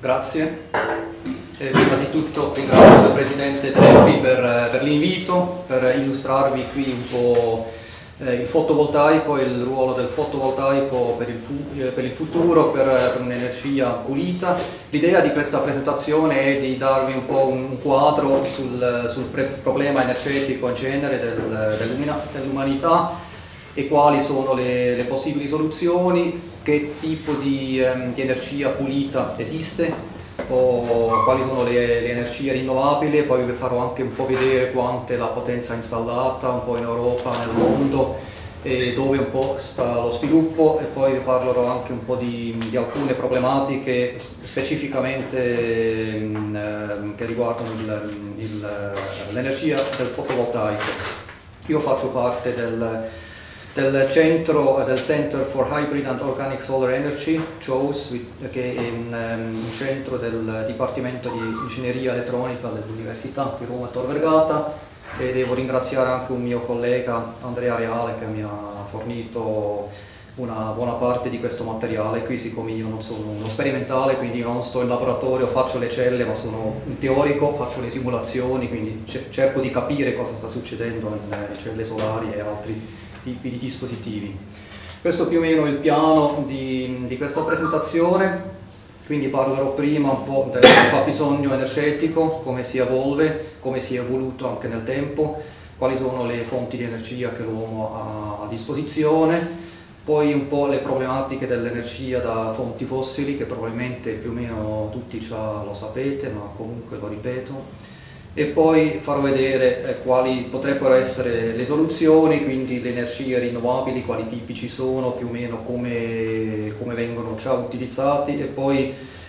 Grazie. Prima di tutto ringrazio il Presidente Treppi per l'invito, per illustrarvi qui un po' il fotovoltaico e il ruolo del fotovoltaico per il futuro, per un'energia pulita. L'idea di questa presentazione è di darvi un po' un quadro sul problema energetico in genere dell'umanità e quali sono le possibili soluzioni, che tipo di energia pulita esiste, o quali sono le energie rinnovabili. Poi vi farò anche un po' vedere quanta è la potenza installata un po' in Europa, nel mondo, e dove un po' sta lo sviluppo, e poi vi parlerò anche un po' di alcune problematiche specificamente che riguardano l'energia del fotovoltaico. Io faccio parte del Center for Hybrid and Organic Solar Energy, CHOSE, che è un centro del Dipartimento di Ingegneria Elettronica dell'Università di Roma Tor Vergata, e devo ringraziare anche un mio collega, Andrea Reale, che mi ha fornito una buona parte di questo materiale. Qui, siccome io non sono uno sperimentale, quindi io non sto in laboratorio, faccio le celle, ma sono un teorico, faccio le simulazioni, quindi cerco di capire cosa sta succedendo nelle celle solari e altri tipi di dispositivi. Questo più o meno è il piano di questa presentazione. Quindi parlerò prima un po' del fabbisogno energetico, come si evolve, come si è evoluto anche nel tempo, quali sono le fonti di energia che l'uomo ha a disposizione, poi un po' le problematiche dell'energia da fonti fossili, che probabilmente più o meno tutti già lo sapete, ma comunque lo ripeto. E poi farò vedere quali potrebbero essere le soluzioni, quindi le energie rinnovabili, quali tipi ci sono, più o meno come vengono già utilizzati, e poi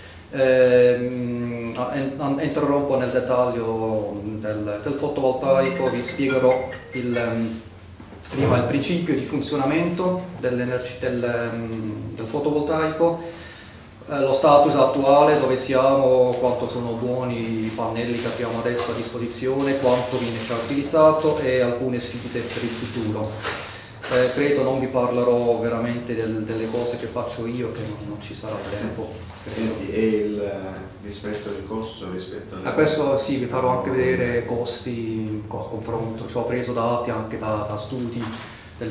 entrerò un po' nel dettaglio del fotovoltaico. Vi spiegherò prima il principio di funzionamento del fotovoltaico, lo status attuale, dove siamo, quanto sono buoni i pannelli che abbiamo adesso a disposizione, quanto viene già utilizzato, e alcune sfide per il futuro. Credo non vi parlerò veramente delle cose che faccio io, che non ci sarà tempo. Senti, e rispetto al costo, rispetto a questo sì, vi farò anche vedere costi a confronto. Ci ho preso dati anche da studi dei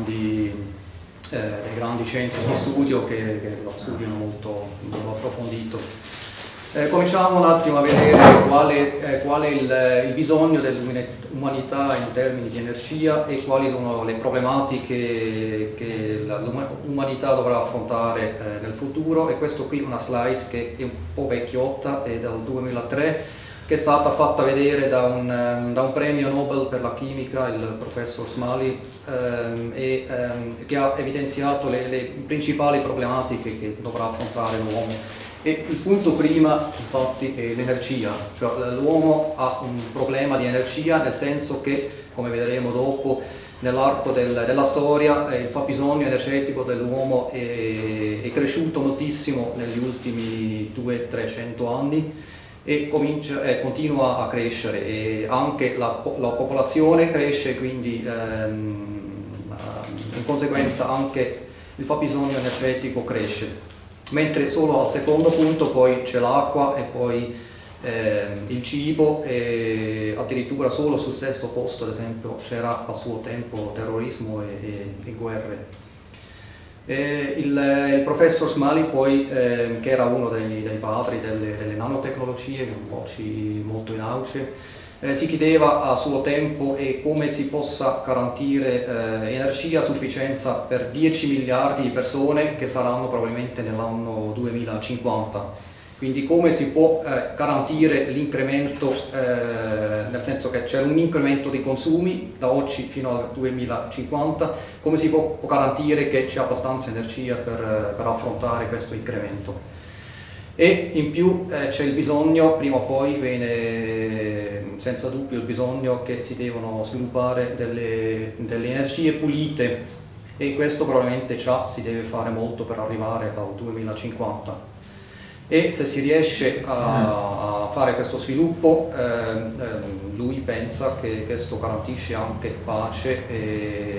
grandi centri di studio che lo studiano molto approfondito. Cominciamo un attimo a vedere qual è il bisogno dell'umanità in termini di energia e quali sono le problematiche che l'umanità dovrà affrontare nel futuro. E questo qui è una slide che è un po' vecchiotta, è dal 2003, che è stata fatta vedere da un premio Nobel per la chimica, il professor Smalley, che ha evidenziato le principali problematiche che dovrà affrontare l'uomo. E il punto prima, infatti, è l'energia. Cioè, l'uomo ha un problema di energia, nel senso che, come vedremo dopo, nell'arco della storia il fabbisogno energetico dell'uomo è cresciuto moltissimo negli ultimi 200-300 anni, e continua a crescere, e anche la popolazione cresce, quindi in conseguenza anche il fabbisogno energetico cresce. Mentre solo al secondo punto poi c'è l'acqua, e poi il cibo, e addirittura solo sul sesto posto, ad esempio, c'era al suo tempo terrorismo e guerre. Il professor Smalley poi, che era uno dei padri delle nanotecnologie, che oggi molto in auge, si chiedeva a suo tempo come si possa garantire energia a sufficienza per 10 miliardi di persone che saranno probabilmente nell'anno 2050. Quindi come si può garantire l'incremento, nel senso che c'è un incremento dei consumi da oggi fino al 2050, come si può garantire che c'è abbastanza energia per affrontare questo incremento. E in più c'è il bisogno, prima o poi viene senza dubbio il bisogno che si devono sviluppare delle energie pulite, e questo probabilmente già si deve fare molto per arrivare al 2050. E se si riesce a fare questo sviluppo, lui pensa che questo garantisce anche pace,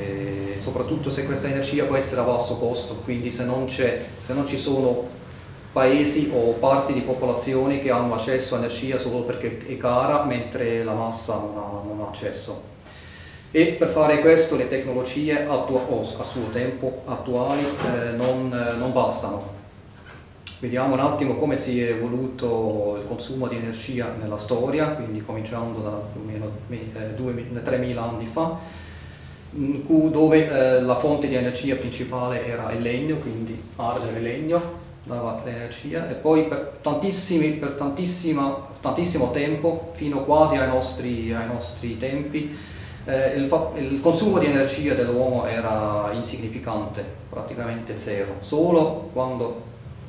soprattutto se questa energia può essere a basso costo, quindi se non ci sono paesi o parti di popolazioni che hanno accesso a energia solo perché è cara, mentre la massa non ha accesso. E per fare questo le tecnologie a suo tempo attuali non bastano. Vediamo un attimo come si è evoluto il consumo di energia nella storia, quindi cominciando da più o meno 3.000 anni fa, dove la fonte di energia principale era il legno, quindi ardere legno dava l'energia, e poi per tantissimo tempo, fino quasi ai nostri tempi, il consumo di energia dell'uomo era insignificante, praticamente zero. Solo quando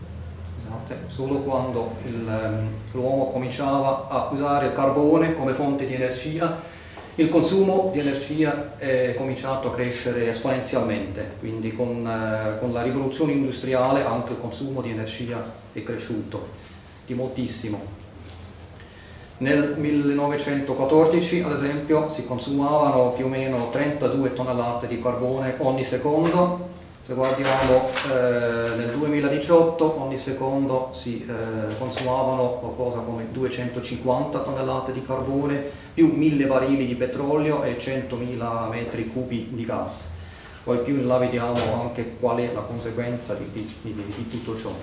l'uomo cominciava a usare il carbone come fonte di energia, il consumo di energia è cominciato a crescere esponenzialmente, quindi con la rivoluzione industriale anche il consumo di energia è cresciuto di moltissimo. Nel 1914, ad esempio, si consumavano più o meno 32 tonnellate di carbone ogni secondo. Se guardiamo nel 2018, ogni secondo si consumavano qualcosa come 250 tonnellate di carbone, più 1000 barili di petrolio e 100.000 metri cubi di gas. Poi più in là vediamo anche qual è la conseguenza di tutto ciò.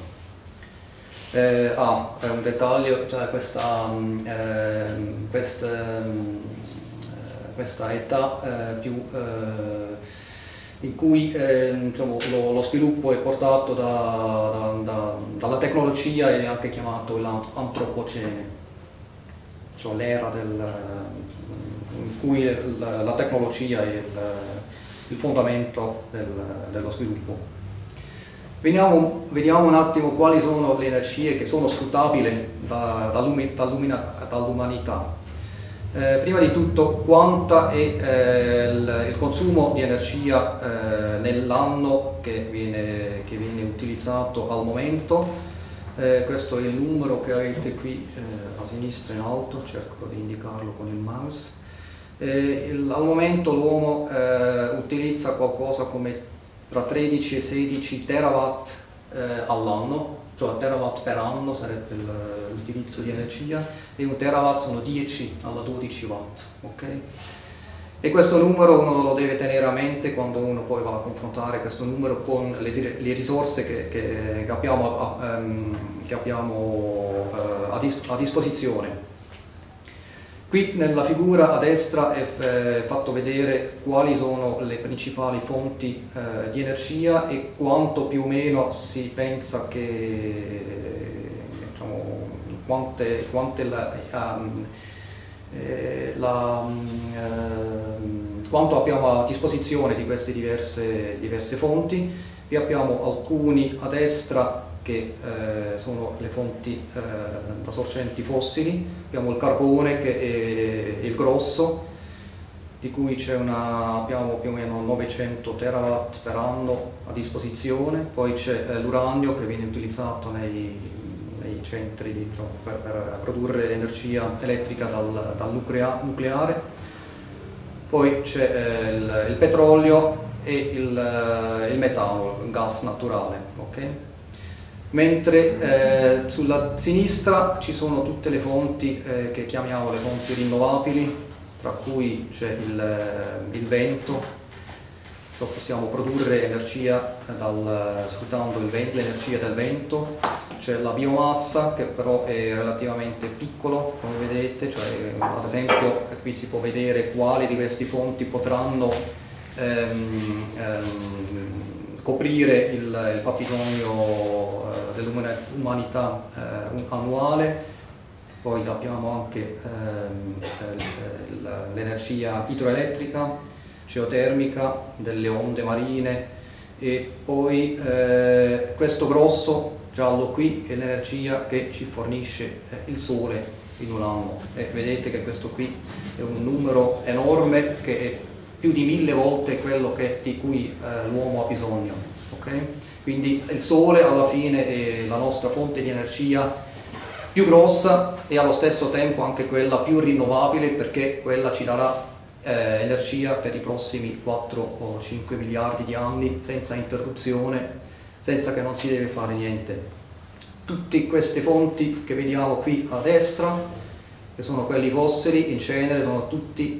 Un dettaglio, cioè questa età in cui diciamo, lo sviluppo è portato dalla tecnologia, è anche chiamato l'antropocene, cioè l'era in cui la tecnologia è il fondamento dello sviluppo. Vediamo un attimo quali sono le energie che sono sfruttabili dall'umanità. Prima di tutto, quanta è il consumo di energia nell'anno che viene utilizzato al momento. Questo è il numero che avete qui a sinistra in alto, cerco di indicarlo con il mouse. Al momento l'uomo utilizza qualcosa come tra 13 e 16 terawatt all'anno, cioè terawatt per anno sarebbe l'utilizzo di energia, e un terawatt sono 10 alla 12 watt, ok? E questo numero uno lo deve tenere a mente quando uno poi va a confrontare questo numero con le risorse che abbiamo a disposizione. Qui nella figura a destra è fatto vedere quali sono le principali fonti di energia e quanto più o meno si pensa che, diciamo, quanto abbiamo a disposizione di queste diverse fonti. Qui abbiamo alcuni a destra che sono le fonti da sorgenti fossili. Abbiamo il carbone che è il grosso, di cui abbiamo più o meno 900 terawatt per anno a disposizione. Poi c'è l'uranio che viene utilizzato nei centri per produrre energia elettrica dal nucleare. Poi c'è il petrolio e il metano, il gas naturale. Okay? Mentre sulla sinistra ci sono tutte le fonti che chiamiamo le fonti rinnovabili, tra cui c'è il vento, cioè possiamo produrre energia sfruttando l'energia del vento. C'è la biomassa, che però è relativamente piccolo, come vedete, cioè, ad esempio qui si può vedere quali di queste fonti potranno coprire il fabbisogno dell'umanità annuale. Poi abbiamo anche l'energia idroelettrica, geotermica, delle onde marine, e poi questo grosso giallo qui è l'energia che ci fornisce il sole in un anno, e vedete che questo qui è un numero enorme che è più di 1000 volte quello di cui l'uomo ha bisogno. Okay? Quindi il sole alla fine è la nostra fonte di energia più grossa e allo stesso tempo anche quella più rinnovabile, perché quella ci darà energia per i prossimi 4 o 5 miliardi di anni senza interruzione, senza che non si deve fare niente. tutte queste fonti che vediamo qui a destra, che sono quelli fossili, in cenere, sono tutti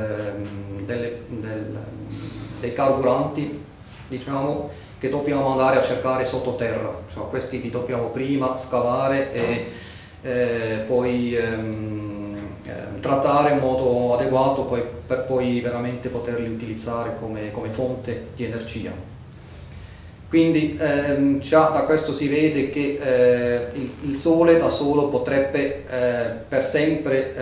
dei carburanti, diciamo, che dobbiamo andare a cercare sottoterra, cioè questi li dobbiamo prima scavare e poi trattare in modo adeguato per poi veramente poterli utilizzare come fonte di energia. Quindi già da questo si vede che il Sole da solo potrebbe per sempre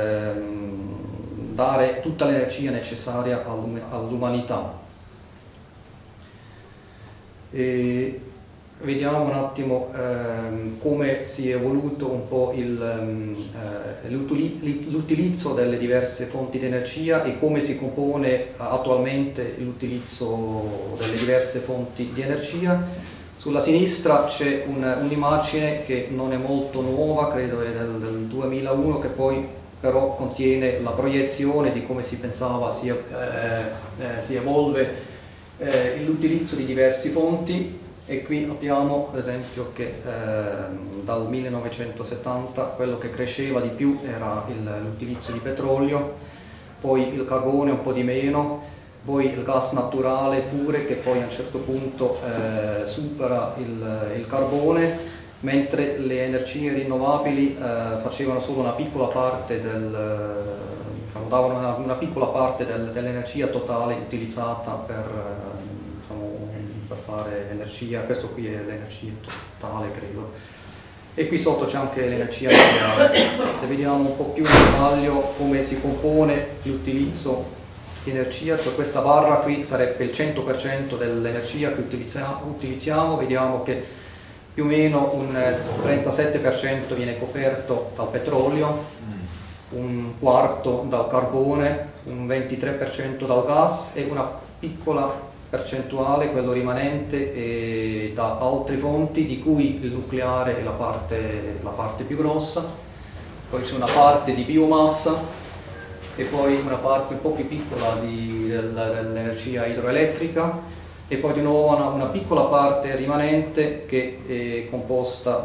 dare tutta l'energia necessaria all'umanità. Vediamo un attimo come si è evoluto un po' l'utilizzo delle diverse fonti di energia e come si compone attualmente l'utilizzo delle diverse fonti di energia. Sulla sinistra c'è un'immagine che non è molto nuova, credo è del 2001, che poi però contiene la proiezione di come si pensava si evolve l'utilizzo di diverse fonti. E qui abbiamo ad esempio che dal 1970 quello che cresceva di più era l'utilizzo di petrolio, poi il carbone un po' di meno, poi il gas naturale pure, che poi a un certo punto supera il carbone, mentre le energie rinnovabili facevano solo una piccola parte diciamo, davano una piccola parte dell'energia totale utilizzata per fare energia. Questo qui è l'energia totale, credo. E qui sotto c'è anche l'energia nucleare. Se vediamo un po' più in dettaglio come si compone l'utilizzo di energia, cioè questa barra qui sarebbe il 100% dell'energia che utilizziamo, vediamo che più o meno un 37% viene coperto dal petrolio, un quarto dal carbone, un 23% dal gas e una piccola percentuale, quello rimanente, da altre fonti, di cui il nucleare è la parte più grossa. Poi c'è una parte di biomassa e poi una parte un po' più piccola dell'energia idroelettrica e poi di nuovo una piccola parte rimanente che è composta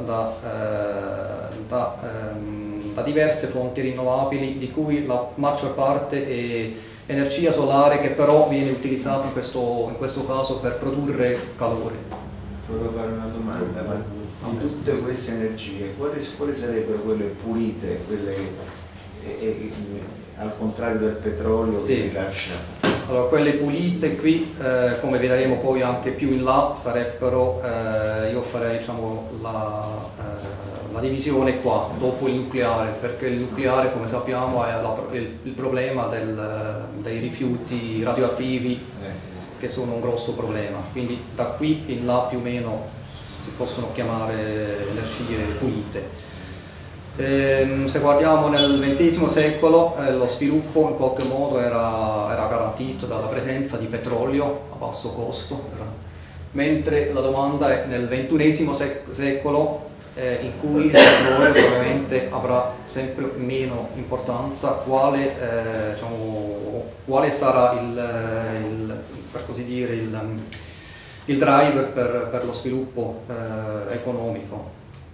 da diverse fonti rinnovabili, di cui la maggior parte è energia solare, che però viene utilizzata in questo caso per produrre calore. Volevo fare una domanda, ma di tutte queste energie, quali sarebbero quelle pulite, quelle al contrario del petrolio, sì, che rilascia? Allora, quelle pulite qui, come vedremo poi anche più in là, sarebbero, io farei diciamo, la divisione qua, dopo il nucleare, perché il nucleare, come sappiamo, è il problema dei rifiuti radioattivi, che sono un grosso problema. Quindi da qui in là più o meno si possono chiamare energie pulite. Se guardiamo nel XX secolo lo sviluppo in qualche modo era garantito dalla presenza di petrolio a basso costo, mentre la domanda è nel XXI secolo, in cui il petrolio probabilmente avrà sempre meno importanza, quale sarà per così dire il driver per lo sviluppo economico.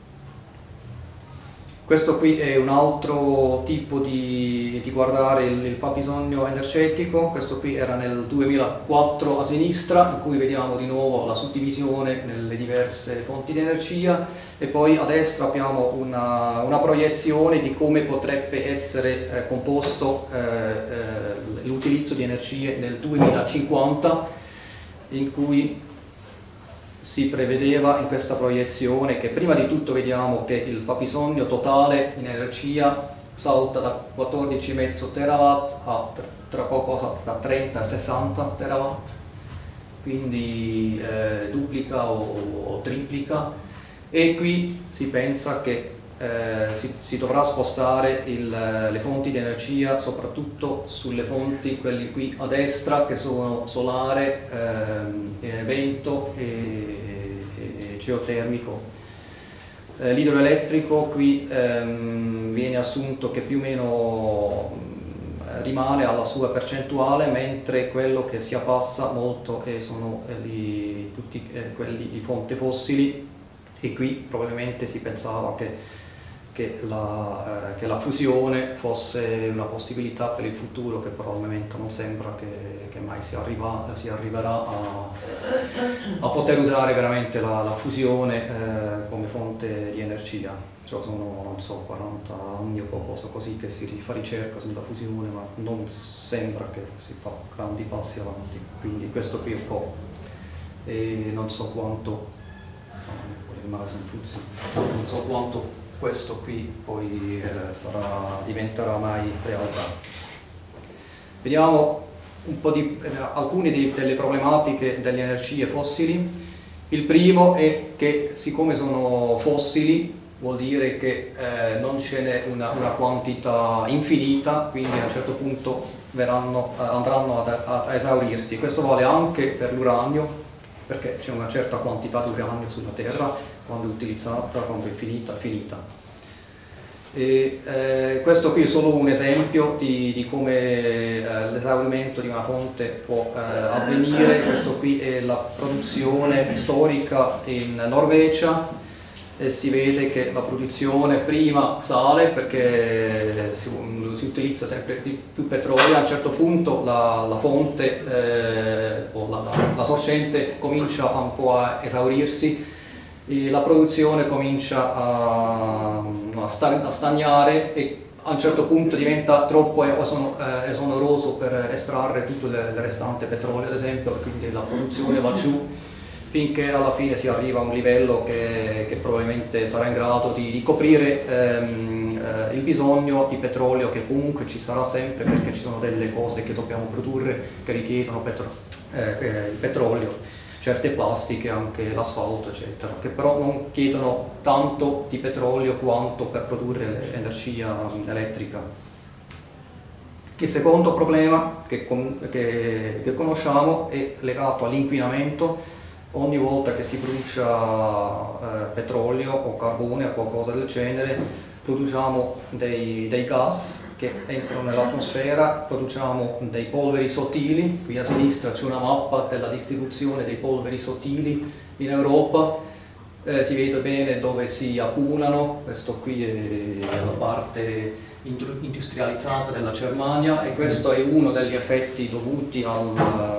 Questo qui è un altro tipo di guardare il fabbisogno energetico. Questo qui era nel 2004 a sinistra, in cui vediamo di nuovo la suddivisione nelle diverse fonti di energia, e poi a destra abbiamo una proiezione di come potrebbe essere composto l'utilizzo di energie nel 2050, in cui si prevedeva in questa proiezione che prima di tutto vediamo che il fabbisogno totale in energia salta da 14,5 terawatt a tra qualcosa tra 30 e 60 terawatt, quindi duplica o triplica, e qui si pensa che si dovrà spostare le fonti di energia soprattutto sulle fonti, quelli qui a destra, che sono solare, vento e geotermico. L'idroelettrico qui viene assunto che più o meno rimane alla sua percentuale, mentre quello che si abbassa molto sono tutti quelli di fonti fossili, e qui probabilmente si pensava che la fusione fosse una possibilità per il futuro, che però al momento non sembra che mai si arriverà a poter usare veramente la fusione come fonte di energia. Cioè sono, non so, 40 anni o qualcosa così che si fa ricerca sulla fusione, ma non sembra che si fa grandi passi avanti, quindi questo qui è un po', e non so quanto, non so quanto questo qui poi diventerà mai realtà. Vediamo un po' alcune delle problematiche delle energie fossili. Il primo è che siccome sono fossili vuol dire che non ce n'è una quantità infinita, quindi a un certo punto andranno ad esaurirsi. Questo vale anche per l'uranio, perché c'è una certa quantità di uranio sulla Terra, quando è utilizzata, quando è finita. E, questo qui è solo un esempio di come l'esaurimento di una fonte può avvenire. Questo qui è la produzione storica in Norvegia, e si vede che la produzione prima sale perché si utilizza sempre più petrolio. A un certo punto la fonte o la sorgente comincia un po' a esaurirsi, e la produzione comincia a stagnare e a un certo punto diventa troppo esonoroso per estrarre tutto il restante petrolio, ad esempio, quindi la produzione va giù finché alla fine si arriva a un livello che probabilmente sarà in grado di coprire il bisogno di petrolio, che comunque ci sarà sempre, perché ci sono delle cose che dobbiamo produrre che richiedono il petrolio, certe plastiche, anche l'asfalto eccetera, che però non chiedono tanto di petrolio quanto per produrre energia elettrica. Il secondo problema che conosciamo è legato all'inquinamento. Ogni volta che si brucia petrolio o carbone o qualcosa del genere, produciamo dei gas che entrano nell'atmosfera, produciamo dei polveri sottili. Qui a sinistra c'è una mappa della distribuzione dei polveri sottili in Europa, si vede bene dove si accumulano. Questo qui è la parte industrializzata della Germania, e questo è uno degli effetti dovuti al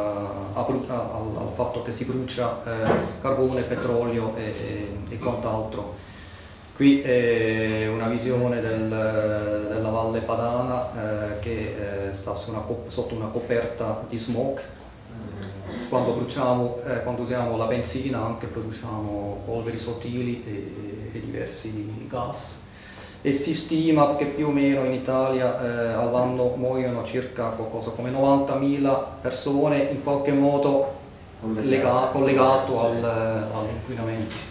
fatto che si brucia carbone, petrolio e quant'altro. Qui è una visione della Valle Padana che sta sotto una coperta di smog. Quando usiamo la benzina anche produciamo polveri sottili e diversi gas. E si stima che più o meno in Italia all'anno muoiono circa qualcosa come 90.000 persone in qualche modo collegato all'inquinamento.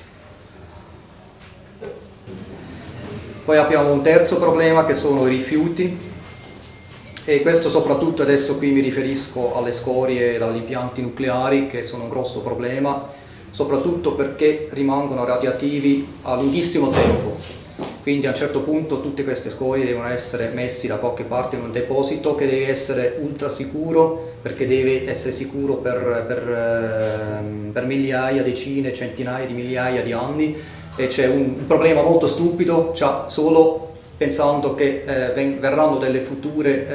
Poi abbiamo un terzo problema che sono i rifiuti, e questo soprattutto adesso qui mi riferisco alle scorie dagli impianti nucleari, che sono un grosso problema, soprattutto perché rimangono radioattivi a lunghissimo tempo. Quindi a un certo punto tutte queste scorie devono essere messe da qualche parte in un deposito che deve essere ultra sicuro, perché deve essere sicuro per migliaia, decine, centinaia di migliaia di anni. E c'è un problema molto stupido, cioè solo pensando che verranno delle future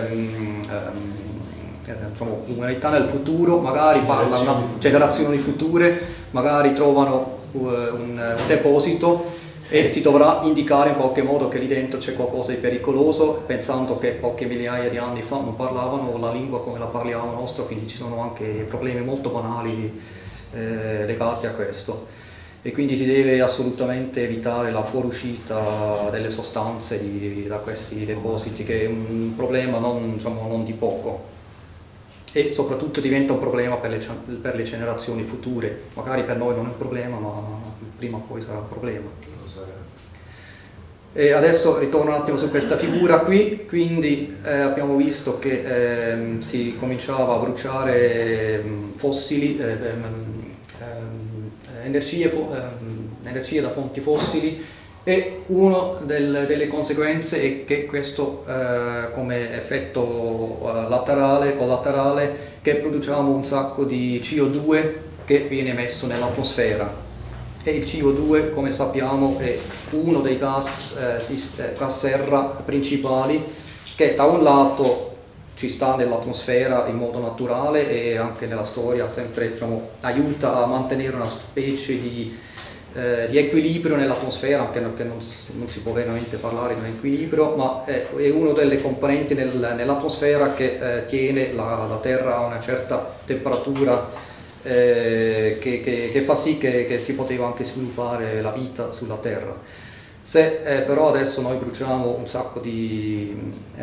umanità nel futuro, magari generazioni future, magari trovano un deposito e si dovrà indicare in qualche modo che lì dentro c'è qualcosa di pericoloso, pensando che qualche migliaia di anni fa non parlavano la lingua come la parliamo nostra, quindi ci sono anche problemi molto banali legati a questo. E quindi si deve assolutamente evitare la fuoriuscita delle sostanze da questi depositi, che è un problema non di poco, e soprattutto diventa un problema per le generazioni future. Magari per noi non è un problema, ma prima o poi sarà un problema. E adesso ritorno un attimo su questa figura qui. Quindi abbiamo visto che si cominciava a bruciare fossili, energie da fonti fossili, e una delle conseguenze è che questo come effetto collaterale, che produciamo un sacco di CO2 che viene emesso nell'atmosfera. e il CO2, come sappiamo, è uno dei gas serra principali che da un lato ci sta nell'atmosfera in modo naturale e anche nella storia sempre, diciamo, aiuta a mantenere una specie di equilibrio nell'atmosfera, anche perché non si può veramente parlare di un equilibrio, ma è una delle componenti nell'atmosfera che tiene la Terra a una certa temperatura, che fa sì che si poteva anche sviluppare la vita sulla Terra. Se però adesso noi bruciamo un sacco di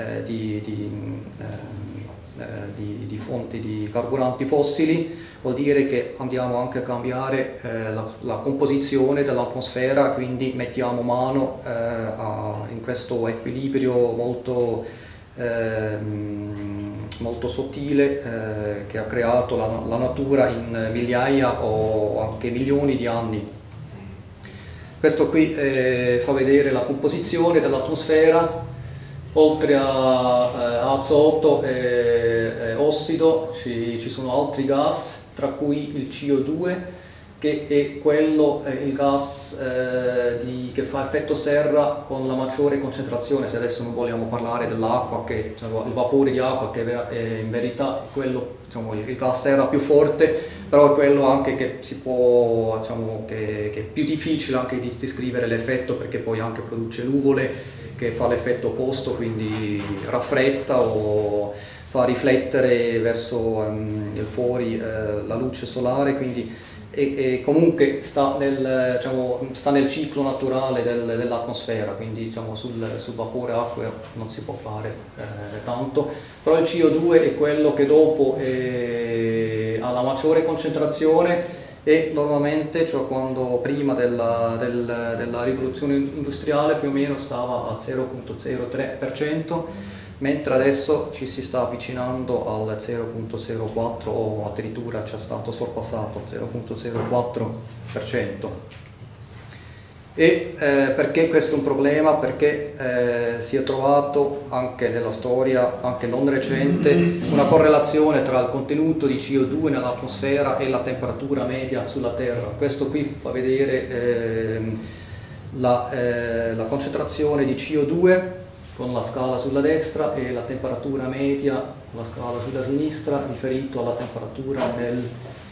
fonti di carburanti fossili, vuol dire che andiamo anche a cambiare la composizione dell'atmosfera, quindi mettiamo mano in questo equilibrio molto sottile che ha creato la natura in migliaia o anche milioni di anni. Questo qui fa vedere la composizione dell'atmosfera. Oltre a azoto e ossido ci sono altri gas, tra cui il CO2, che è il gas che fa effetto serra con la maggiore concentrazione. Se adesso non vogliamo parlare dell'acqua, il vapore di acqua, che è in verità quello, diciamo, il gas serra più forte, però è quello anche che si può, diciamo, che è più difficile anche di descrivere l'effetto, perché poi anche produce nuvole, che fa l'effetto opposto, quindi raffredda o fa riflettere verso il fuori la luce solare, quindi comunque sta nel ciclo naturale dell'atmosfera, quindi, diciamo, sul vapore acqueo non si può fare tanto, però il CO2 è quello che dopo ha la maggiore concentrazione e normalmente, cioè quando prima della rivoluzione industriale, più o meno stava al 0,03%, mentre adesso ci si sta avvicinando al 0,04 o addirittura c'è stato sorpassato il 0,04%. E perché questo è un problema? Perché si è trovato anche nella storia, anche non recente, una correlazione tra il contenuto di CO2 nell'atmosfera e la temperatura media sulla Terra. Questo qui fa vedere la concentrazione di CO2 con la scala sulla destra e la temperatura media con la scala sulla sinistra, riferito alla temperatura nel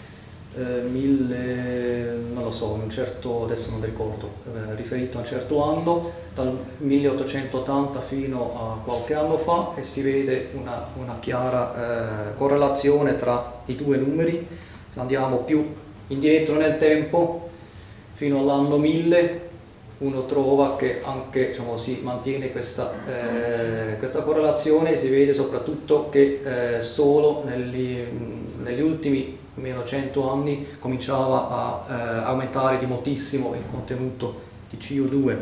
non lo so, adesso non mi ricordo, riferito a un certo anno, dal 1880 fino a qualche anno fa, e si vede una chiara correlazione tra i due numeri. Se andiamo più indietro nel tempo, fino all'anno 1000, uno trova che anche, diciamo, si mantiene questa correlazione, e si vede soprattutto che solo negli ultimi meno 100 anni cominciava a aumentare di moltissimo il contenuto di CO2,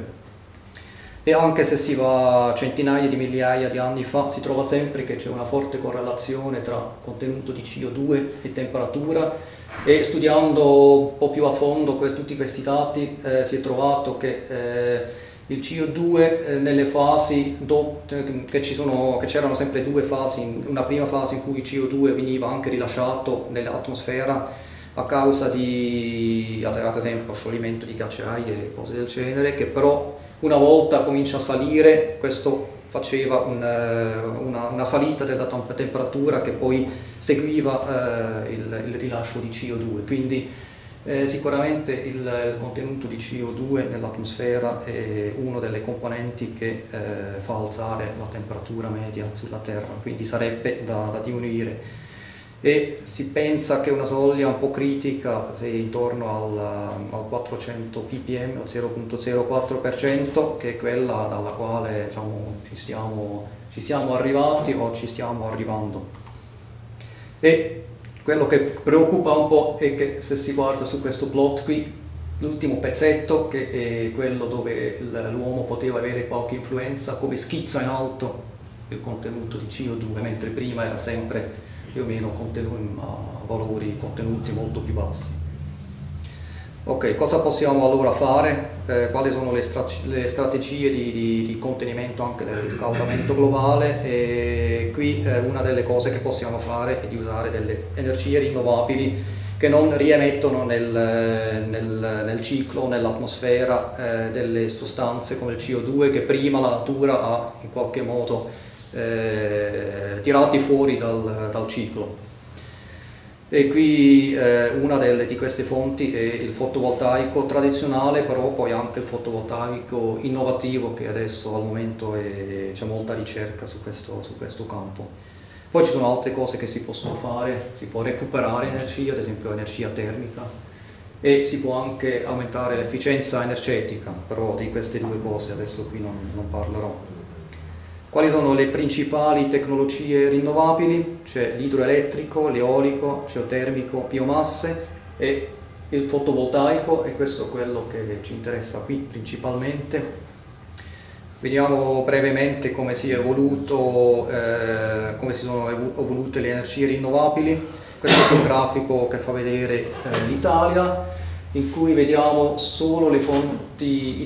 e anche se si va centinaia di migliaia di anni fa si trova sempre che c'è una forte correlazione tra contenuto di CO2 e temperatura, e studiando un po' più a fondo tutti questi dati si è trovato che il CO2 nelle fasi che c'erano sempre due fasi, una prima fase in cui il CO2 veniva anche rilasciato nell'atmosfera a causa di, ad esempio, scioglimento di ghiacciai e cose del genere, che però una volta comincia a salire, questo faceva una salita della temperatura che poi seguiva il rilascio di CO2, quindi sicuramente il contenuto di CO2 nell'atmosfera è una delle componenti che fa alzare la temperatura media sulla Terra, quindi sarebbe da diminuire. E si pensa che una soglia un po' critica sia intorno al 400 ppm o 0,04%, che è quella dalla quale, diciamo, ci siamo arrivati o ci stiamo arrivando. E quello che preoccupa un po' è che, se si guarda su questo plot qui, l'ultimo pezzetto, che è quello dove l'uomo poteva avere qualche influenza, come schizza in alto il contenuto di CO2, mentre prima era sempre più o meno a valori contenuti molto più bassi. Ok, cosa possiamo allora fare? Quali sono le strategie di contenimento anche del riscaldamento globale? E qui una delle cose che possiamo fare è di usare delle energie rinnovabili che non riemettono nel ciclo, nell'atmosfera delle sostanze come il CO2 che prima la natura ha in qualche modo tirati fuori dal ciclo. E qui una di queste fonti è il fotovoltaico tradizionale, però poi anche il fotovoltaico innovativo, che adesso al momento c'è molta ricerca su questo campo. Poi ci sono altre cose che si possono fare, si può recuperare energia, ad esempio energia termica, e si può anche aumentare l'efficienza energetica, però di queste due cose adesso qui non parlerò. Quali sono le principali tecnologie rinnovabili? C'è l'idroelettrico, l'eolico, geotermico, biomasse e il fotovoltaico, e questo è quello che ci interessa qui principalmente. Vediamo brevemente come si sono evolute le energie rinnovabili. Questo è un grafico che fa vedere l'Italia, in cui vediamo solo le fonti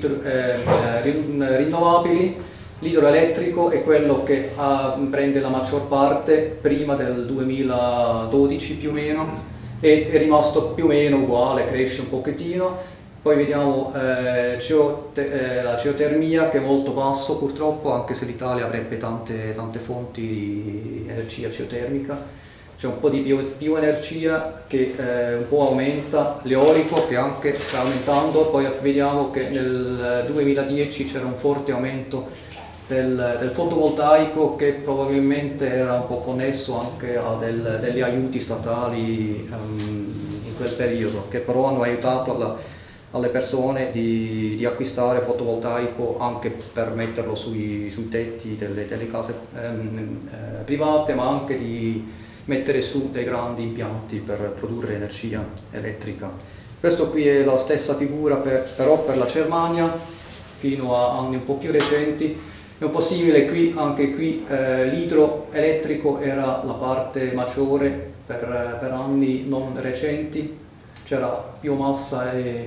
rinnovabili. L'idroelettrico è quello che prende la maggior parte prima del 2012 più o meno, e è rimasto più o meno uguale, cresce un pochettino. Poi vediamo la geotermia, che è molto basso purtroppo, anche se l'Italia avrebbe tante fonti di energia geotermica. C'è un po' di bioenergia che un po' aumenta, l'eolico che anche sta aumentando. Poi vediamo che nel 2010 c'era un forte aumento del fotovoltaico, che probabilmente era un po' connesso anche a degli aiuti statali in quel periodo, che però hanno aiutato alle persone di acquistare fotovoltaico anche per metterlo sui tetti delle case private, ma anche di mettere su dei grandi impianti per produrre energia elettrica. Questo qui è la stessa figura però per la Germania, fino a anni un po' più recenti. È un po' simile qui, anche qui l'idroelettrico era la parte maggiore per anni non recenti, c'era biomassa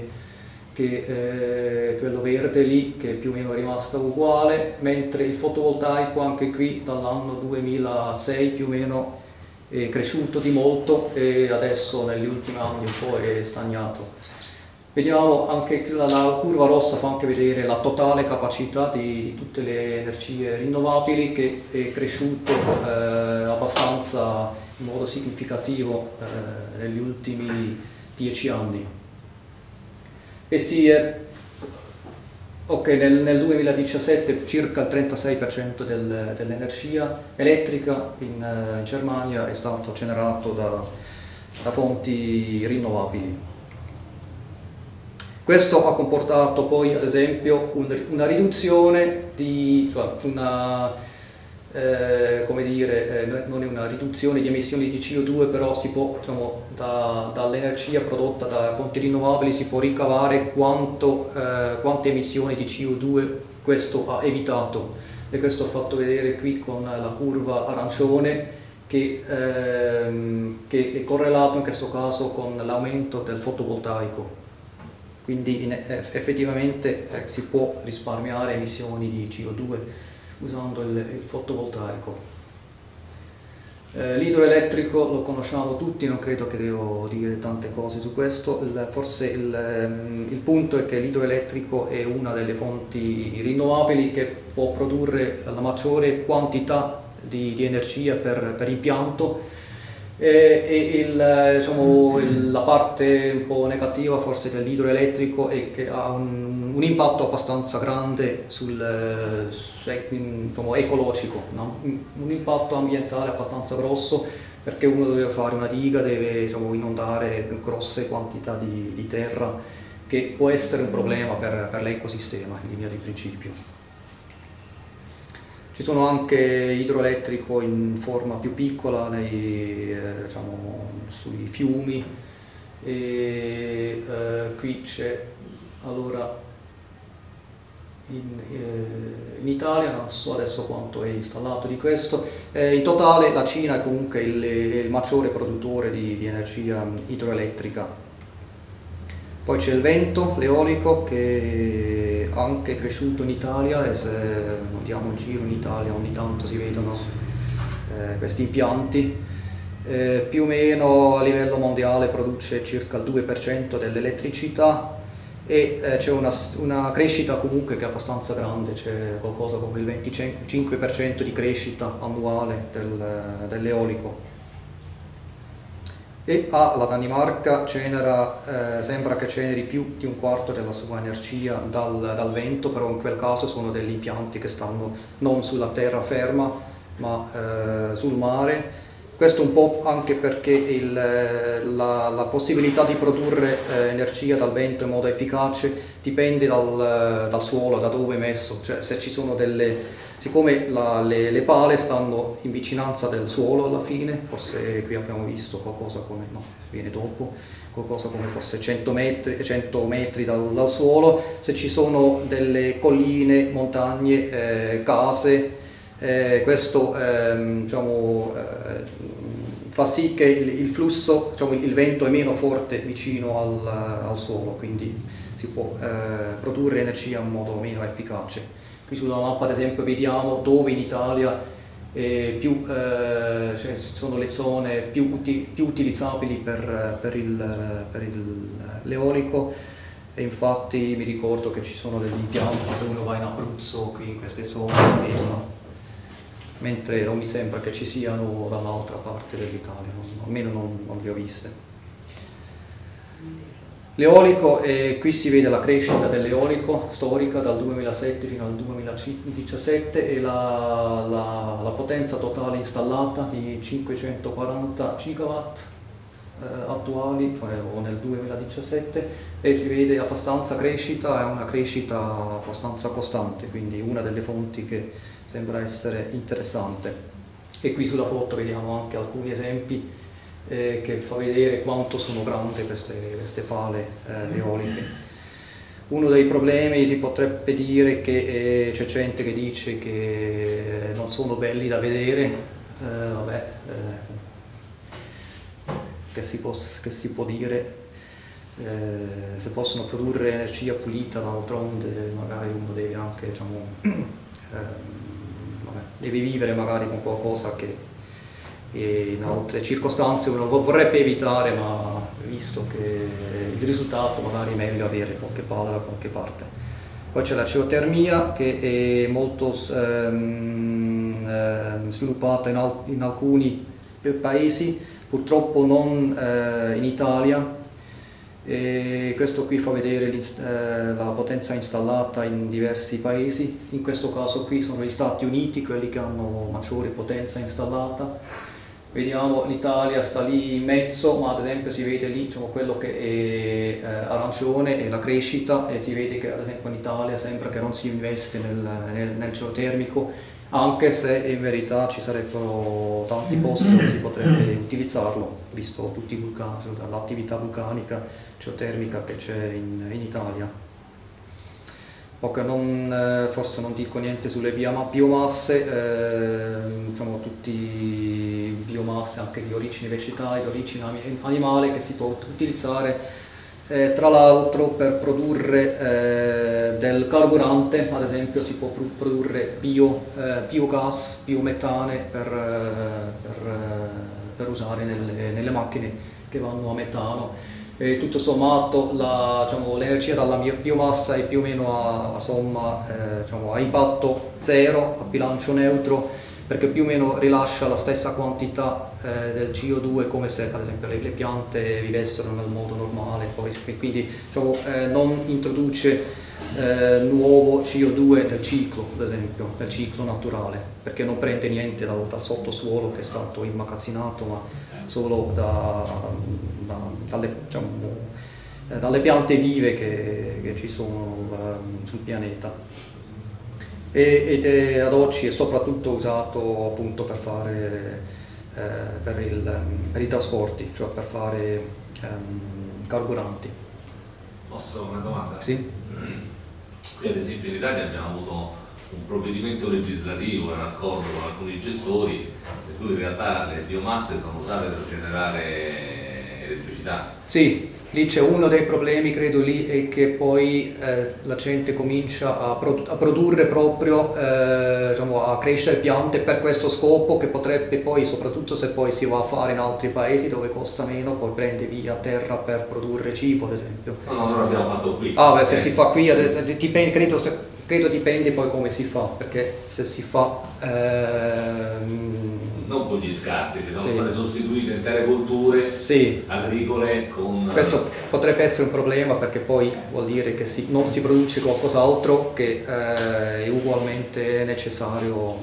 quello verde lì, che più o meno è rimasta uguale, mentre il fotovoltaico anche qui dall'anno 2006 più o meno è cresciuto di molto, e adesso negli ultimi anni un po' è stagnato. Vediamo anche la curva rossa, fa anche vedere la totale capacità di tutte le energie rinnovabili, che è cresciuto abbastanza in modo significativo negli ultimi 10 anni. E nel 2017 circa il 36% dell'energia elettrica in Germania è stato generato da fonti rinnovabili. Questo ha comportato poi ad esempio una riduzione non è una riduzione di emissioni di CO2, però si può, dall'energia prodotta da fonti rinnovabili si può ricavare quante emissioni di CO2 questo ha evitato, e questo ho fatto vedere qui con la curva arancione, che è correlato in questo caso con l'aumento del fotovoltaico. Quindi effettivamente si può risparmiare emissioni di CO2 usando il fotovoltaico. L'idroelettrico lo conosciamo tutti, non credo che devo dire tante cose su questo. Forse il punto è che l'idroelettrico è una delle fonti rinnovabili che può produrre la maggiore quantità di energia per impianto. La parte un po' negativa forse dell'idroelettrico è che ha un impatto abbastanza grande ecologico, no? Un impatto ambientale abbastanza grosso, perché uno deve fare una diga, deve inondare grosse quantità di terra, che può essere un problema per l'ecosistema in linea di principio. Ci sono anche idroelettrico in forma più piccola sui fiumi, e qui c'è allora in Italia, non so adesso quanto è installato di questo. In totale la Cina è comunque il maggiore produttore di energia idroelettrica. Poi c'è il vento, l'eolico, che è anche cresciuto in Italia, e se andiamo in giro in Italia ogni tanto si vedono questi impianti. più o meno a livello mondiale produce circa il 2% dell'elettricità e c'è una crescita comunque che è abbastanza grande, c'è qualcosa come il 25% di crescita annuale dell'eolico. E la Danimarca sembra che generi più di un quarto della sua energia dal vento, però in quel caso sono degli impianti che stanno non sulla terraferma ma sul mare. Questo un po' anche perché la possibilità di produrre energia dal vento in modo efficace dipende dal suolo, da dove è messo, cioè se ci sono siccome le pale stanno in vicinanza del suolo alla fine, forse qui abbiamo visto qualcosa come, no, viene dopo, qualcosa come forse 100 metri dal suolo, se ci sono delle colline, montagne, case, questo diciamo, fa sì che il flusso, diciamo, il vento è meno forte vicino al suolo, quindi si può produrre energia in modo meno efficace. Qui sulla mappa ad esempio vediamo dove in Italia cioè, sono le zone più utilizzabili per l'eolico, e infatti mi ricordo che ci sono degli impianti, se uno va in Abruzzo, qui in queste zone si vedono, mentre non mi sembra che ci siano dall'altra parte dell'Italia, almeno non li ho viste. L'eolico, qui si vede la crescita dell'eolico storica dal 2007 fino al 2017 e la potenza totale installata di 540 gigawatt attuali, cioè nel 2017, e si vede abbastanza crescita, è una crescita abbastanza costante, quindi una delle fonti che sembra essere interessante. E qui sulla foto vediamo anche alcuni esempi che fa vedere quanto sono grandi queste pale eoliche. Uno dei problemi si potrebbe dire che c'è gente che dice che non sono belli da vedere, che si può dire, se possono produrre energia pulita, d'altronde magari uno deve anche, diciamo, deve vivere magari con qualcosa che in altre circostanze uno vorrebbe evitare, ma visto che il risultato magari è meglio avere qualche pala da qualche parte. Poi c'è la geotermia che è molto sviluppata in alcuni paesi, purtroppo non in Italia. E questo qui fa vedere la potenza installata in diversi paesi. In questo caso qui sono gli Stati Uniti quelli che hanno maggiore potenza installata. Vediamo l'Italia sta lì in mezzo, ma ad esempio si vede lì, diciamo, quello che è arancione è la crescita, e si vede che ad esempio in Italia sembra che non si investe nel geotermico, anche se in verità ci sarebbero tanti posti dove si potrebbe utilizzarlo, visto tutti i vulcani, l'attività vulcanica geotermica che c'è in Italia. Forse non dico niente sulle biomasse, diciamo tutti biomasse anche di origine vegetale, di origine animale, che si può utilizzare tra l'altro per produrre del carburante. Ad esempio si può produrre biogas, biometane per usare nelle macchine che vanno a metano. E tutto sommato diciamo, l'energia dalla biomassa è più o meno diciamo, a impatto zero, a bilancio neutro, perché più o meno rilascia la stessa quantità del CO2 come se ad esempio le piante vivessero nel modo normale, quindi diciamo, non introduce nuovo CO2 del ciclo, ad esempio, del ciclo naturale, perché non prende niente dal sottosuolo che è stato immagazzinato, ma solo dalle piante vive che ci sono sul pianeta. Ed è ad oggi è soprattutto usato appunto per i trasporti, cioè per fare carburanti. Posso una domanda? Sì. Qui ad esempio in Italia abbiamo avuto un provvedimento legislativo, un accordo con alcuni gestori, per cui in realtà le biomasse sono usate per generare elettricità. Sì, lì c'è uno dei problemi, credo lì, è che poi la gente comincia a produrre proprio, diciamo, a crescere piante per questo scopo, che potrebbe poi, soprattutto se poi si va a fare in altri paesi dove costa meno, poi prende via terra per produrre cibo, ad esempio. No, non l'abbiamo fatto qui. Ah, beh, se si fa qui, credo dipende poi come si fa, perché se si fa... non con gli scarti, che sono sì. state sostituite intere colture sì. agricole con... Questo potrebbe essere un problema, perché poi vuol dire che non si produce qualcos'altro che è ugualmente necessario.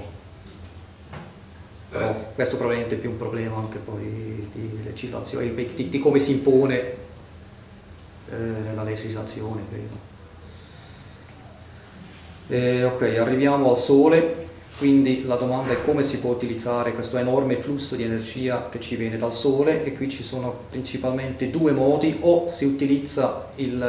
Però questo probabilmente è più un problema anche poi di legislazione, di come si impone nella legislazione, credo. Ok, arriviamo al Sole. Quindi la domanda è come si può utilizzare questo enorme flusso di energia che ci viene dal Sole, e qui ci sono principalmente due modi: o si utilizza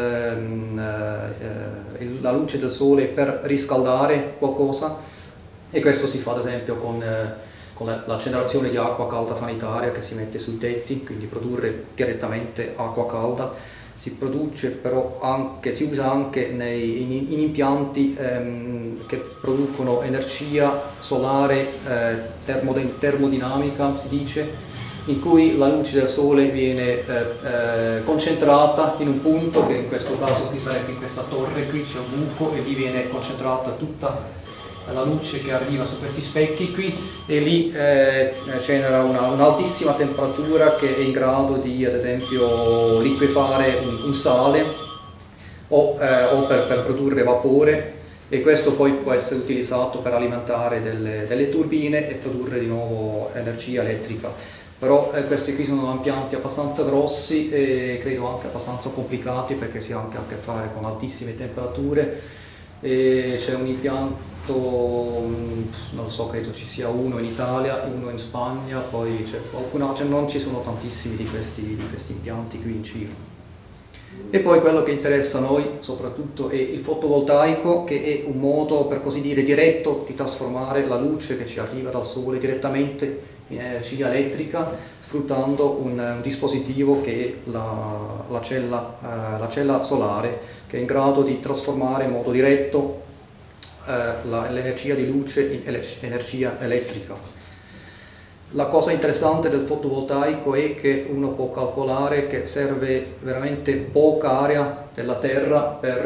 la luce del Sole per riscaldare qualcosa, e questo si fa ad esempio con la generazione di acqua calda sanitaria che si mette sui tetti, quindi produrre direttamente acqua calda. Si produce però anche, si usa anche in impianti che producono energia solare termodinamica, si dice, in cui la luce del Sole viene concentrata in un punto, che in questo caso qui sarebbe in questa torre, qui c'è un buco e lì viene concentrata tutta la luce che arriva su questi specchi qui, e lì genera un'altissima temperatura che è in grado di, ad esempio, liquefare un sale o per produrre vapore, e questo poi può essere utilizzato per alimentare delle turbine e produrre di nuovo energia elettrica. Però questi qui sono impianti abbastanza grossi e credo anche abbastanza complicati, perché si ha anche a che fare con altissime temperature. C'è un impianto, non so, credo ci sia uno in Italia, uno in Spagna, poi c'è qualcuno, non ci sono tantissimi di questi impianti qui in Cile. E poi quello che interessa a noi soprattutto è il fotovoltaico, che è un modo, per così dire, diretto di trasformare la luce che ci arriva dal Sole direttamente in energia elettrica, sfruttando un dispositivo che è la cella solare, che è in grado di trasformare in modo diretto l'energia di luce in energia elettrica. La cosa interessante del fotovoltaico è che uno può calcolare che serve veramente poca area della terra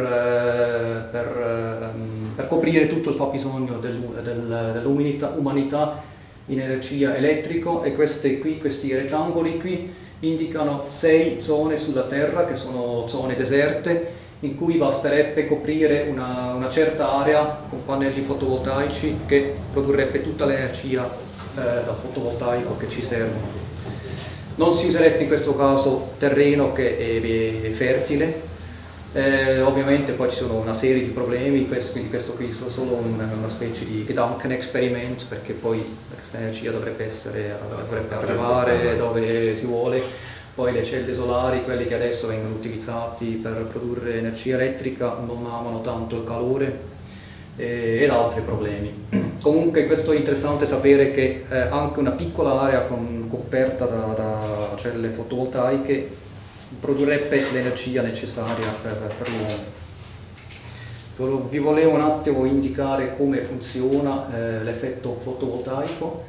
per coprire tutto il fabbisogno dell'umanità in energia elettrica, e questi rettangoli qui indicano 6 zone sulla Terra, che sono zone deserte, in cui basterebbe coprire una certa area con pannelli fotovoltaici che produrrebbe tutta l'energia da fotovoltaico che ci servono. Non si userebbe in questo caso terreno che è fertile, ovviamente poi ci sono una serie di problemi, quindi questo qui è solo una specie di Gedankenexperiment, perché poi questa energia dovrebbe arrivare dove si vuole. Poi le celle solari, quelle che adesso vengono utilizzate per produrre energia elettrica, non amano tanto il calore ed altri problemi. Comunque questo è interessante sapere che anche una piccola area coperta da celle fotovoltaiche produrrebbe l'energia necessaria per l'uomo. Vi volevo un attimo indicare come funziona l'effetto fotovoltaico.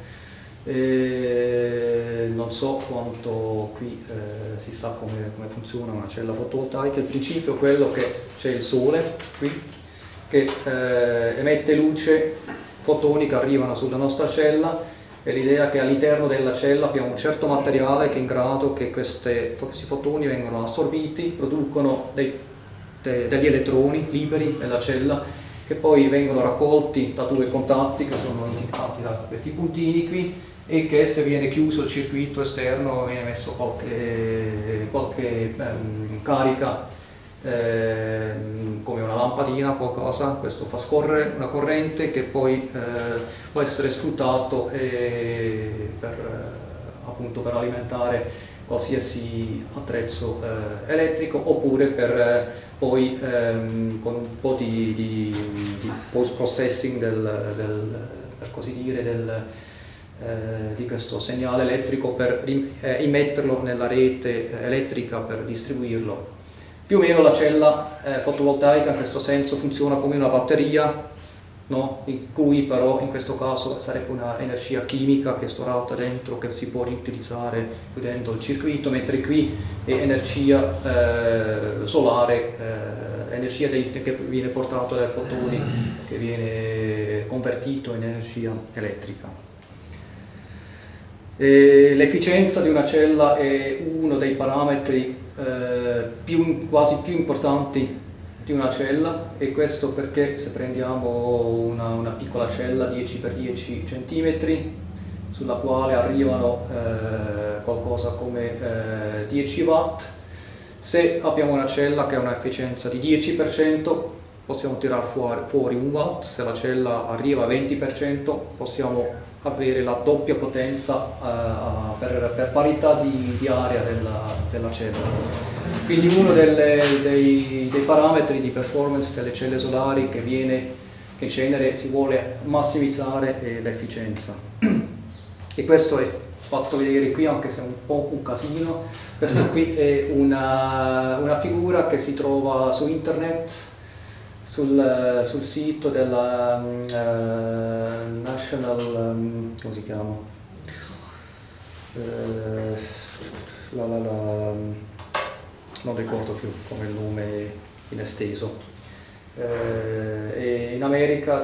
Non so quanto qui si sa come funziona una cella fotovoltaica. Il principio è quello che c'è il Sole qui che emette luce, fotoni che arrivano sulla nostra cella, e l'idea è che all'interno della cella abbiamo un certo materiale che è in grado che questi fotoni vengono assorbiti, producono degli elettroni liberi nella cella, che poi vengono raccolti da due contatti che sono indicati da questi puntini qui, e che se viene chiuso il circuito esterno viene messo qualche carica come una lampadina, qualcosa. Questo fa scorrere una corrente che poi può essere sfruttato appunto per alimentare qualsiasi attrezzo elettrico, oppure per poi con un po' di post processing per così dire di questo segnale elettrico per immetterlo nella rete elettrica per distribuirlo. Più o meno la cella fotovoltaica in questo senso funziona come una batteria, no? In cui però in questo caso sarebbe una energia chimica che è storata dentro, che si può riutilizzare chiudendo il circuito, mentre qui è energia solare, energia che viene portata dai fotoni, che viene convertito in energia elettrica. L'efficienza di una cella è uno dei parametri quasi più importanti di una cella, e questo perché se prendiamo una piccola cella 10x10 cm sulla quale arrivano qualcosa come 10 watt, se abbiamo una cella che ha un'efficienza di 10% possiamo tirare fuori 1 watt, se la cella arriva a 20% possiamo avere la doppia potenza per parità di area della cella. Quindi uno dei parametri di performance delle celle solari che in genere si vuole massimizzare è l'efficienza. E questo è fatto vedere qui, anche se è un po' un casino. Questo qui è una figura che si trova su internet, sul sito della National, come si chiama? Non ricordo più come il nome in esteso. E in America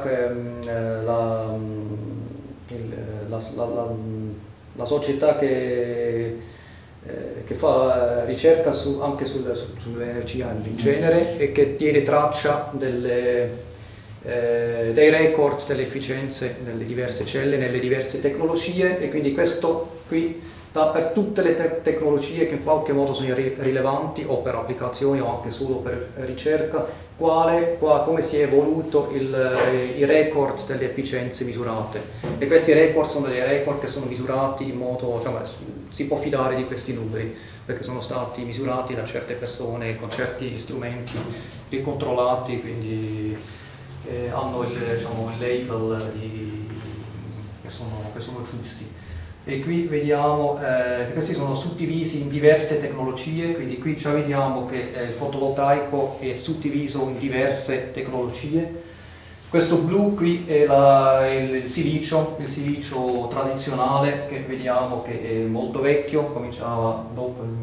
la società che fa ricerca anche sull'energia in genere e che tiene traccia dei record delle efficienze nelle diverse celle, nelle diverse tecnologie, e quindi questo qui per tutte le tecnologie che in qualche modo sono rilevanti o per applicazioni o anche solo per ricerca, come si è evoluto i record delle efficienze misurate. E questi record sono dei record che sono misurati in modo, si può fidare di questi numeri, perché sono stati misurati da certe persone con certi strumenti ricontrollati, quindi hanno il label che sono giusti. E qui vediamo, questi sono suddivisi in diverse tecnologie, quindi qui già vediamo che il fotovoltaico è suddiviso in diverse tecnologie. Questo blu qui è il silicio tradizionale, che vediamo che è molto vecchio, cominciava dopo il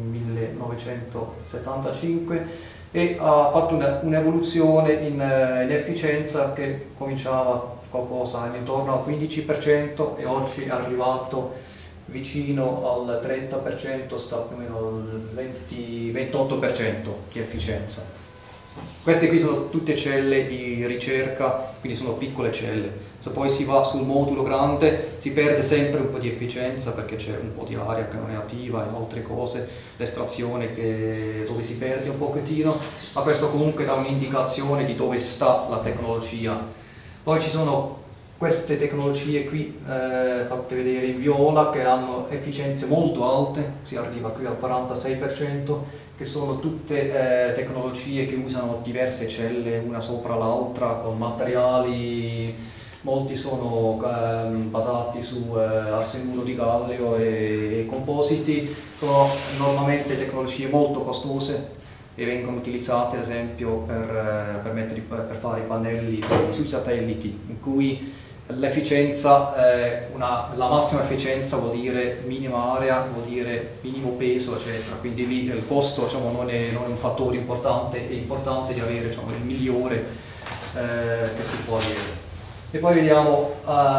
1975 e ha fatto un'evoluzione in efficienza che cominciava qualcosa intorno al 15% e oggi è arrivato vicino al 30%, sta più o meno al 28% di efficienza. Queste qui sono tutte celle di ricerca, quindi sono piccole celle. Se poi si va sul modulo grande si perde sempre un po' di efficienza perché c'è un po' di aria che non è attiva e altre cose, l'estrazione dove si perde un pochettino, ma questo comunque dà un'indicazione di dove sta la tecnologia. Poi ci sono queste tecnologie qui fatte vedere in viola che hanno efficienze molto alte, si arriva qui al 46%, che sono tutte tecnologie che usano diverse celle una sopra l'altra con materiali, molti sono basati su arsenuro di gallio e compositi, sono normalmente tecnologie molto costose e vengono utilizzate ad esempio per fare i pannelli sui satelliti, in cui l'efficienza, la massima efficienza vuol dire minima area, vuol dire minimo peso, eccetera. Quindi lì il costo non è un fattore importante, è importante di avere il migliore che si può avere. E poi vediamo,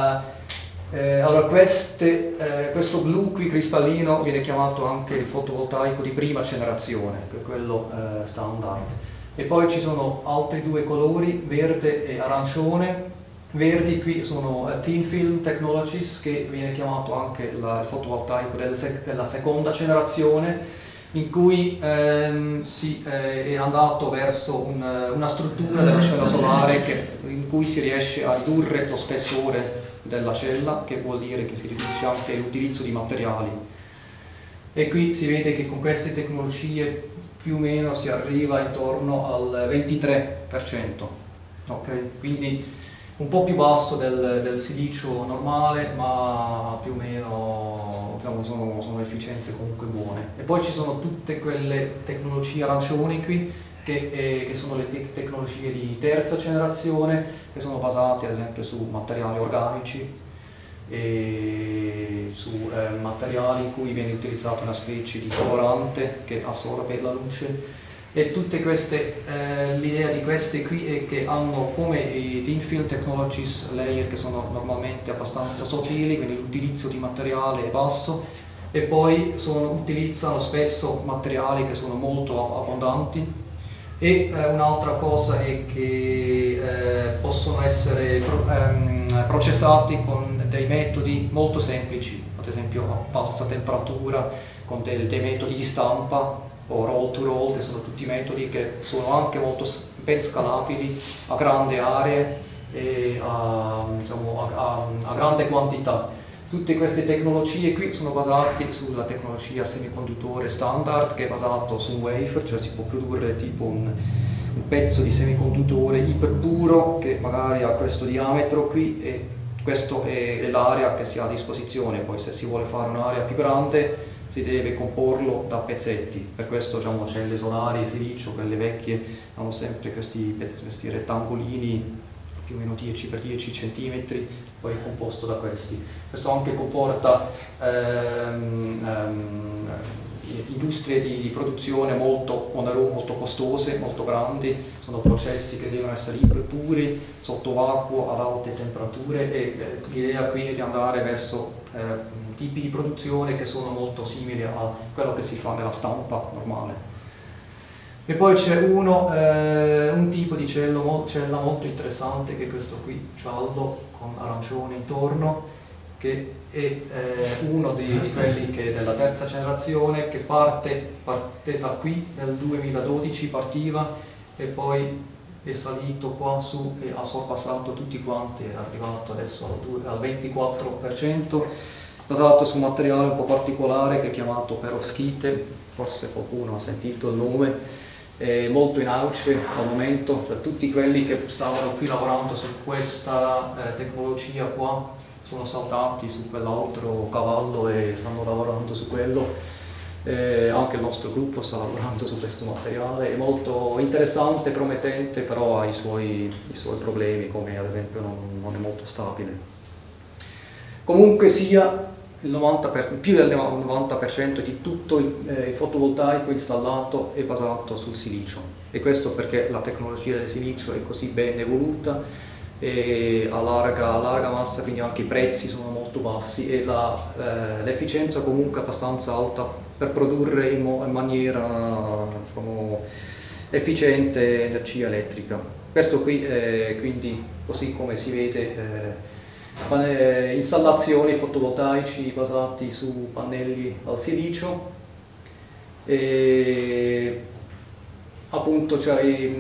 allora questo blu qui cristallino viene chiamato anche il fotovoltaico di prima generazione, che è quello standard. E poi ci sono altri due colori, verde e arancione. Verdi qui sono Thin Film Technologies, che viene chiamato anche il fotovoltaico della seconda generazione, in cui si è andato verso una struttura della cella solare in cui si riesce a ridurre lo spessore della cella, che vuol dire che si riduce anche l'utilizzo di materiali. E qui si vede che con queste tecnologie più o meno si arriva intorno al 23%. Okay? Quindi un po' più basso del silicio normale, ma più o meno diciamo, sono efficienze comunque buone. E poi ci sono tutte quelle tecnologie arancioni qui, che sono le tecnologie di terza generazione, che sono basate ad esempio su materiali organici e su materiali in cui viene utilizzato una specie di colorante che assorbe la luce. E tutte queste, l'idea di queste qui è che hanno come i thin film technologies layer che sono normalmente abbastanza sottili, quindi l'utilizzo di materiale è basso, e poi utilizzano spesso materiali che sono molto abbondanti. E un'altra cosa è che possono essere processati con dei metodi molto semplici, ad esempio a bassa temperatura, con dei metodi di stampa o roll to roll, che sono tutti metodi che sono anche molto ben scalabili a grandi aree e diciamo, a grande quantità. Tutte queste tecnologie qui sono basate sulla tecnologia semiconduttore standard, che è basato su un wafer, cioè si può produrre tipo un pezzo di semiconduttore iperpuro che magari ha questo diametro qui, e questa è l'area che si ha a disposizione. Poi se si vuole fare un'area più grande si deve comporlo da pezzetti. Per questo diciamo, celle solari di silicio, quelle vecchie, hanno sempre questi rettangolini più o meno 10 x 10 cm, poi composto da questi. Questo anche comporta industrie di produzione molto onerose, molto costose, molto grandi. Sono processi che devono essere iperpuri, sotto vacuo, ad alte temperature, e l'idea qui è di andare verso tipi di produzione che sono molto simili a quello che si fa nella stampa normale. E poi c'è un tipo di cella molto interessante, che è questo qui, giallo con arancione intorno, che è uno di quelli che della terza generazione, che parte da qui, nel 2012 partiva, e poi è salito qua su e ha sorpassato tutti quanti, è arrivato adesso al 24%, basato su un materiale un po' particolare che è chiamato perovskite, forse qualcuno ha sentito il nome. È molto in auge al momento, cioè tutti quelli che stavano qui lavorando su questa tecnologia qua sono saltati su quell'altro cavallo e stanno lavorando su quello. Anche il nostro gruppo sta lavorando su questo materiale, è molto interessante, promettente, però ha i suoi problemi, come ad esempio non è molto stabile. Comunque sia, più del 90% di tutto il fotovoltaico installato è basato sul silicio, e questo perché la tecnologia del silicio è così ben evoluta e a larga massa, quindi anche i prezzi sono molto bassi e l'efficienza comunque abbastanza alta per produrre in maniera diciamo, efficiente energia elettrica. Questo qui quindi, così come si vede, installazioni fotovoltaici basati su pannelli al silicio, e appunto cioè,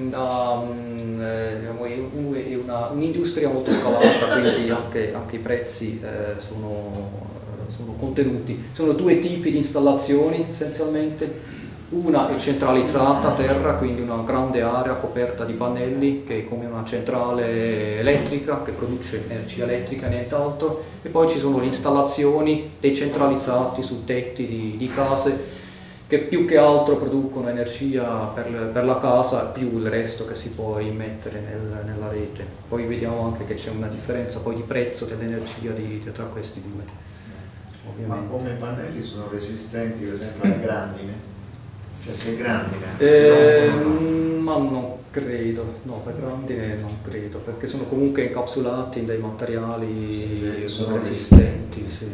è un'industria molto scalata, quindi anche i prezzi sono contenuti. Sono due tipi di installazioni essenzialmente. Una è centralizzata a terra, quindi una grande area coperta di pannelli che è come una centrale elettrica che produce energia elettrica, nient'altro, e poi ci sono le installazioni decentralizzate su tetti di case che più che altro producono energia per la casa, più il resto che si può immettere nella rete. Poi vediamo anche che c'è una differenza poi di prezzo dell'energia tra questi due. Ma come i pannelli sono resistenti per esempio alla grandine? Cioè se è grandine? Ma non credo, no, per grandine non credo, perché sono comunque incapsulati in dei materiali sì, sono resistenti. Sì.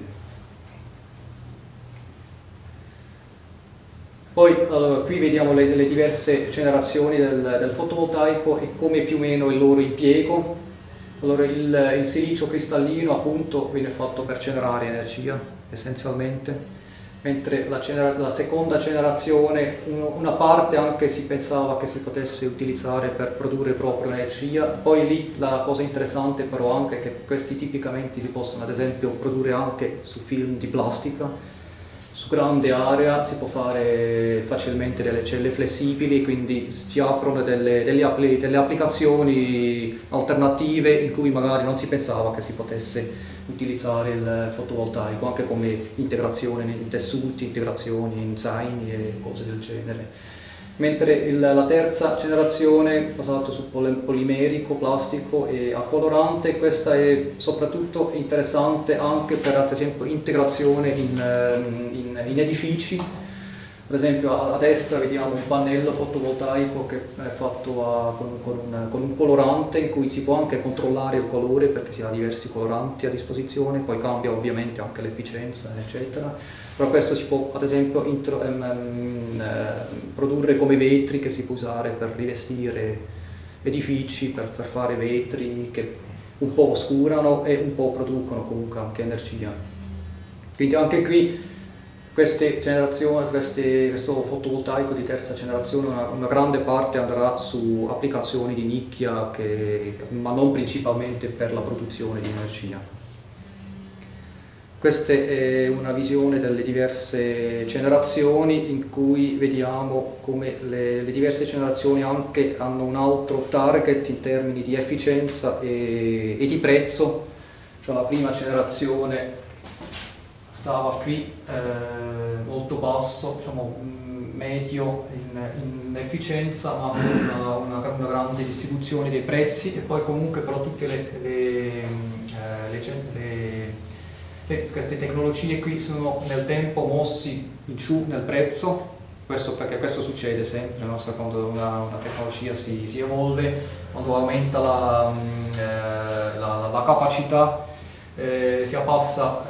Poi qui vediamo le diverse generazioni del fotovoltaico e come più o meno il loro impiego. Allora il silicio cristallino appunto viene fatto per generare energia essenzialmente, mentre la seconda generazione, una parte anche si pensava che si potesse utilizzare per produrre proprio energia. Poi lì la cosa interessante però anche è che questi tipicamente si possono ad esempio produrre anche su film di plastica, su grande area si può fare facilmente delle celle flessibili, quindi si aprono delle applicazioni alternative in cui magari non si pensava che si potesse utilizzare il fotovoltaico, anche come integrazione in tessuti, integrazioni in zaini e cose del genere. Mentre la terza generazione basata su polimerico, plastico e a colorante, questa è soprattutto interessante anche per ad esempio integrazione in edifici. Per esempio a destra vediamo un pannello fotovoltaico che è fatto con un colorante in cui si può anche controllare il colore perché si ha diversi coloranti a disposizione, poi cambia ovviamente anche l'efficienza eccetera. Però questo si può ad esempio produrre come vetri che si può usare per rivestire edifici, per fare vetri che un po' oscurano e un po' producono comunque anche energia. Quindi anche qui questo fotovoltaico di terza generazione, una grande parte andrà su applicazioni di nicchia, ma non principalmente per la produzione di energia. Questa è una visione delle diverse generazioni in cui vediamo come le diverse generazioni anche hanno un altro target in termini di efficienza e di prezzo. Cioè la prima generazione stava qui molto basso, diciamo medio in efficienza, ma con una grande distribuzione dei prezzi, e poi comunque però tutte queste tecnologie qui sono nel tempo mossi in giù nel prezzo, perché questo succede sempre, no? Quando una tecnologia si evolve, quando aumenta la capacità si abbassa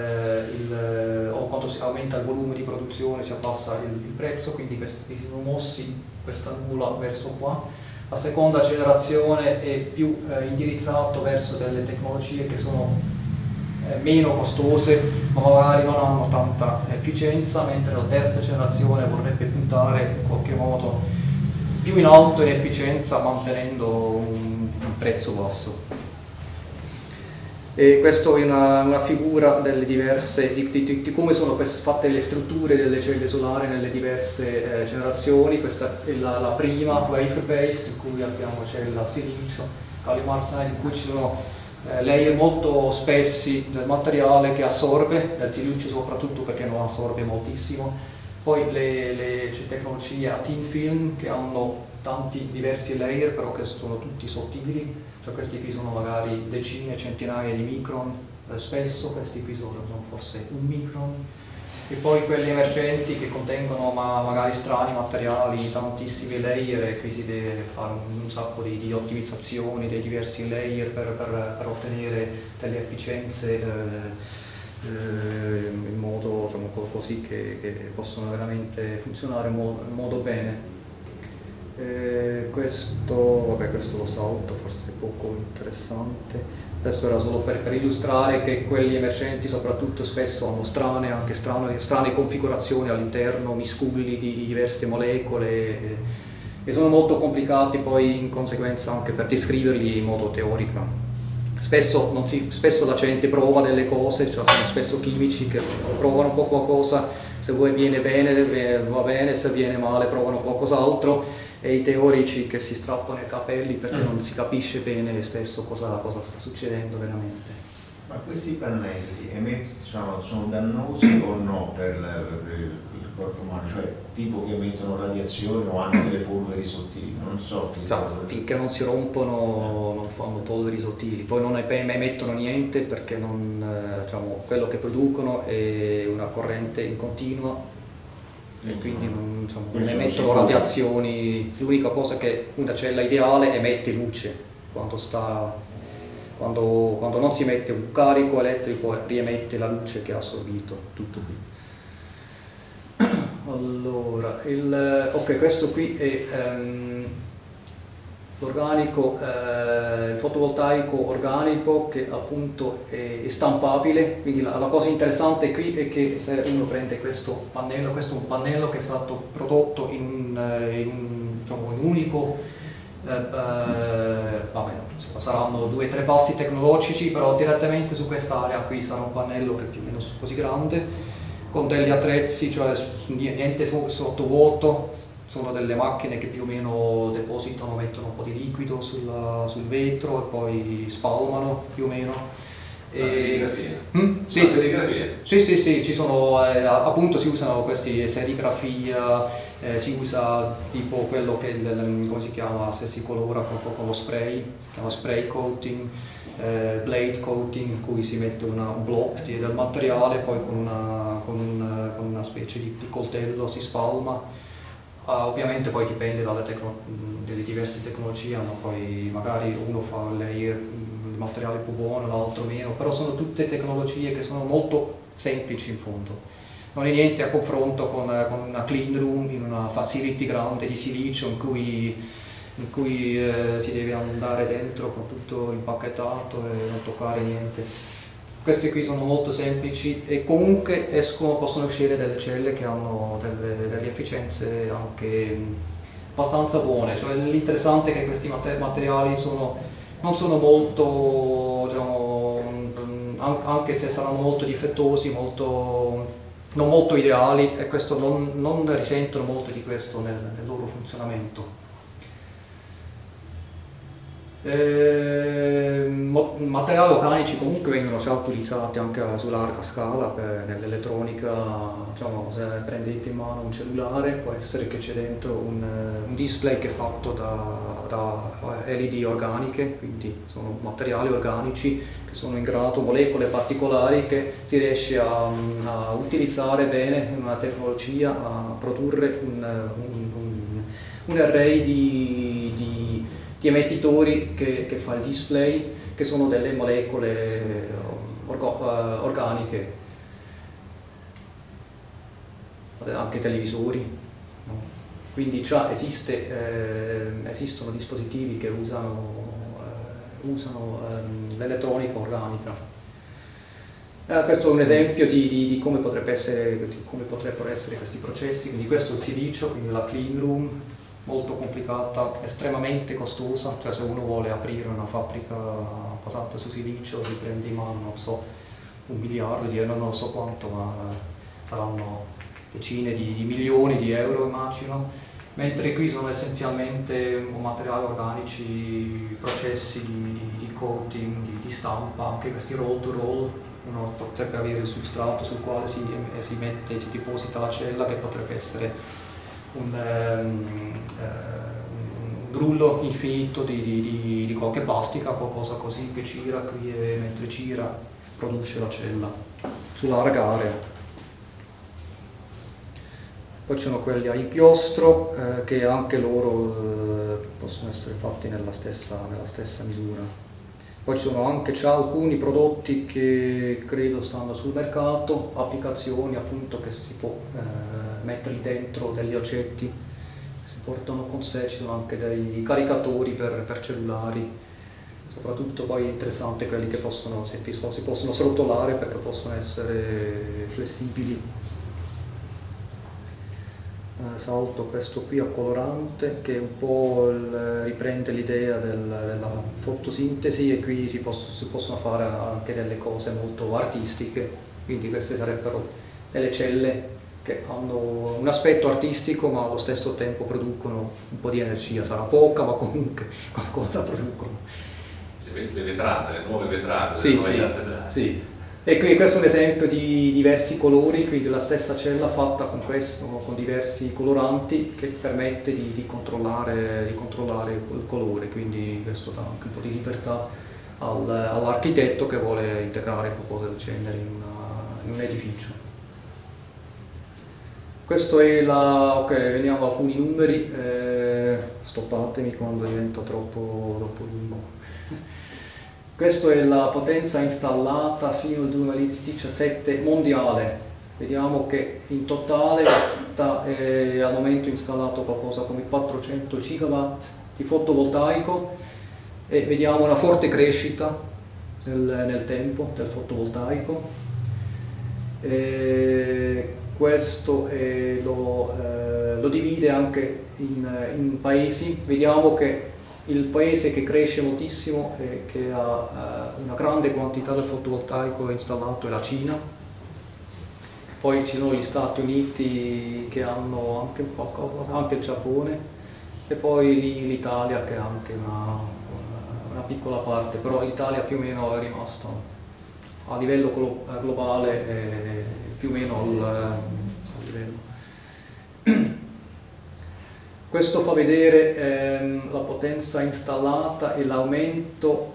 o quando si aumenta il volume di produzione si abbassa il prezzo, quindi questi sono mossi questa nuvola verso qua. La seconda generazione è più indirizzato verso delle tecnologie che sono meno costose ma magari non hanno tanta efficienza, mentre la terza generazione vorrebbe puntare in qualche modo più in alto in efficienza mantenendo un prezzo basso. E questa è una figura delle diverse, di come sono fatte le strutture delle celle solari nelle diverse generazioni. Questa è la prima, wafer based, in cui abbiamo cella silicio, gallium arsenide, in cui ci sono layer molto spessi del materiale che assorbe, nel silicio soprattutto perché non assorbe moltissimo. Poi le tecnologie a thin film che hanno tanti diversi layer però che sono tutti sottili, cioè questi qui sono magari decine, centinaia di micron spesso, questi qui sono forse un micron, e poi quelli emergenti che contengono magari strani materiali, tantissimi layer, e qui si deve fare un sacco di ottimizzazioni dei diversi layer per ottenere delle efficienze in modo, diciamo, così che possono veramente funzionare in modo bene. Questo lo salto, forse è poco interessante. Questo era solo per illustrare che quelli emergenti soprattutto spesso hanno strane configurazioni all'interno, miscugli di diverse molecole, e sono molto complicati poi in conseguenza anche per descriverli in modo teorico. Spesso la gente prova delle cose, cioè sono spesso chimici che provano un po' qualcosa, se viene bene va bene, se viene male provano qualcos'altro, e i teorici che si strappano i capelli perché non si capisce bene spesso cosa sta succedendo veramente. Ma questi pannelli sono dannosi o no per il corpo umano? Cioè tipo che emettono radiazioni o hanno delle polveri sottili? Non so. Finché non si rompono non fanno polveri sottili, poi non emettono niente perché diciamo, quello che producono è una corrente in continua, e quindi non emettono radiazioni. L'unica cosa è che una cella ideale emette luce quando non si mette un carico elettrico, riemette la luce che ha assorbito, tutto qui. Allora, ok, questo qui è l'organico, il fotovoltaico organico che appunto è stampabile, quindi la cosa interessante qui è che se uno prende questo è un pannello che è stato prodotto in un unico, saranno 2 o 3 passi tecnologici, però direttamente su quest'area qui sarà un pannello che è più o meno così grande, con degli attrezzi, cioè niente sottovuoto, sono delle macchine che più o meno depositano, mettono un po' di liquido sul vetro e poi spalmano più o meno. Serigrafia? Sì, serigrafia? Sì, ci sono, appunto si usano questi serigrafia, si usa tipo quello che come si chiama, se si colora con lo spray, si chiama spray coating, blade coating, in cui si mette un blob del materiale, poi con una specie di coltello si spalma. Ovviamente poi dipende dalle diverse tecnologie, ma poi magari uno fa il materiale più buono, l'altro meno, però sono tutte tecnologie che sono molto semplici in fondo. Non è niente a confronto con una clean room in una facility grande di silicio in cui si deve andare dentro con tutto impacchettato e non toccare niente. Queste qui sono molto semplici e comunque possono uscire delle celle che hanno delle efficienze anche abbastanza buone. Cioè, l'interessante è che questi materiali non sono molto, diciamo, anche se saranno molto difettosi, non molto ideali, e questo non risentono molto di questo nel loro funzionamento. Materiali organici comunque vengono già utilizzati anche su larga scala nell'elettronica. Diciamo, se prendete in mano un cellulare può essere che c'è dentro un display che è fatto da LED organiche, quindi sono materiali organici che sono in grado, molecole particolari che si riesce a utilizzare bene in una tecnologia, a produrre un array di emettitori che fa il display, che sono delle molecole organiche, anche televisori, no? Quindi già esistono dispositivi che usano l'elettronica organica. Questo è un esempio di come potrebbero essere questi processi. Quindi questo è il silicio, quindi la clean room, molto complicata, estremamente costosa, cioè se uno vuole aprire una fabbrica basata su silicio si prende in mano, non so, 1 miliardo di euro, non so quanto, ma saranno decine di milioni di euro, immagino, mentre qui sono essenzialmente materiali organici, processi di coating, di stampa, anche questi roll to roll. Uno potrebbe avere il substrato sul quale si deposita la cella, che potrebbe essere un rullo infinito di qualche plastica, qualcosa così che gira qui, e mentre gira produce la cella su larga area. Poi ci sono quelli a inchiostro che anche loro possono essere fatti nella stessa misura. Poi ci sono anche già alcuni prodotti che credo stanno sul mercato, applicazioni appunto che si può mettere dentro degli oggetti che si portano con sé. Ci sono anche dei caricatori per cellulari, soprattutto poi è interessante quelli che si possono srotolare perché possono essere flessibili. Salto questo qui a colorante, che un po' riprende l'idea della fotosintesi, e qui si possono fare anche delle cose molto artistiche. Quindi queste sarebbero delle celle che hanno un aspetto artistico ma allo stesso tempo producono un po' di energia, sarà poca ma comunque qualcosa producono. Le vetrate, le nuove vetrate, sì, le nuove cattedrali. Sì. E qui questo è un esempio di diversi colori, quindi la stessa cella fatta con diversi coloranti, che permette di controllare il colore, quindi questo dà anche un po' di libertà all'architetto che vuole integrare qualcosa del genere in un edificio. Questo è ok, veniamo a alcuni numeri, stoppatemi quando diventa troppo lungo. Questa è la potenza installata fino al 2017 mondiale. Vediamo che in totale sta al momento installato qualcosa come 400 gigawatt di fotovoltaico, e vediamo una forte crescita nel tempo del fotovoltaico. Questo lo divide anche in paesi. Vediamo che il paese che cresce moltissimo e che ha una grande quantità di fotovoltaico installato è la Cina. poi ci sono gli Stati Uniti che hanno anche un po' qualcosa, anche il Giappone, e poi l'Italia che ha anche una piccola parte, però l'Italia più o meno è rimasta a livello globale più o meno al livello. Questo fa vedere la potenza installata e l'aumento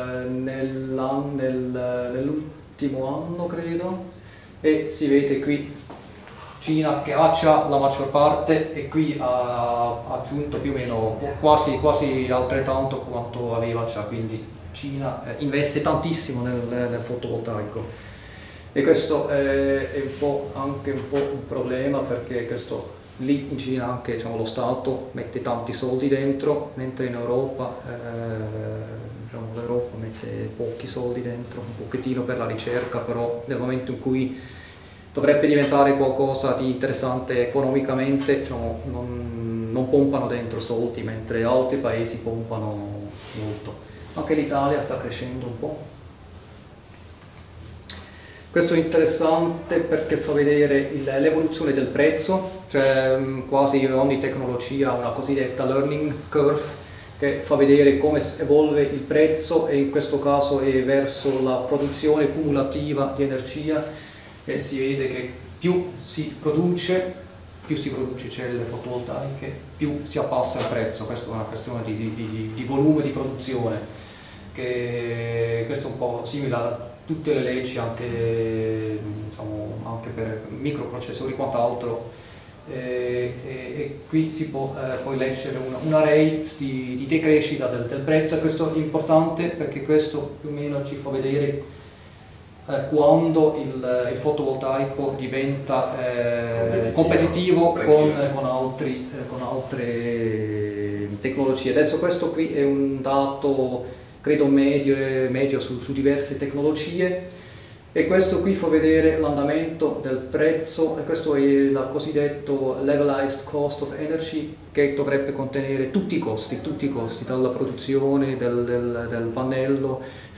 nell'ultimo anno, credo, e si vede qui Cina che ha già la maggior parte e qui ha aggiunto più o meno quasi altrettanto quanto aveva già, quindi Cina investe tantissimo nel fotovoltaico, e questo è anche un po' un problema, perché questo lì in Cina anche, diciamo, lo Stato mette tanti soldi dentro, mentre in Europa diciamo, l'Europa mette pochi soldi dentro, un pochettino per la ricerca, però nel momento in cui dovrebbe diventare qualcosa di interessante economicamente, diciamo, non pompano dentro soldi, mentre altri paesi pompano molto. Anche l'Italia sta crescendo un po'. Questo è interessante perché fa vedere l'evoluzione del prezzo, cioè quasi ogni tecnologia ha una cosiddetta learning curve che fa vedere come evolve il prezzo, e in questo caso è verso la produzione cumulativa di energia, e si vede che più si produce celle fotovoltaiche, più si abbassa il prezzo. Questa è una questione di volume di produzione, che questo è un po' simile a tutte le leggi, anche, diciamo, anche per microprocessori e quant'altro, e qui si può poi leggere una rate di decrescita del prezzo, e questo è importante perché questo più o meno ci fa vedere quando il fotovoltaico diventa competitivo con altre tecnologie. Adesso questo qui è un dato credo medio su diverse tecnologie, e questo qui fa vedere l'andamento del prezzo, e questo è il cosiddetto levelized cost of energy, che dovrebbe contenere tutti i costi, dalla produzione del pannello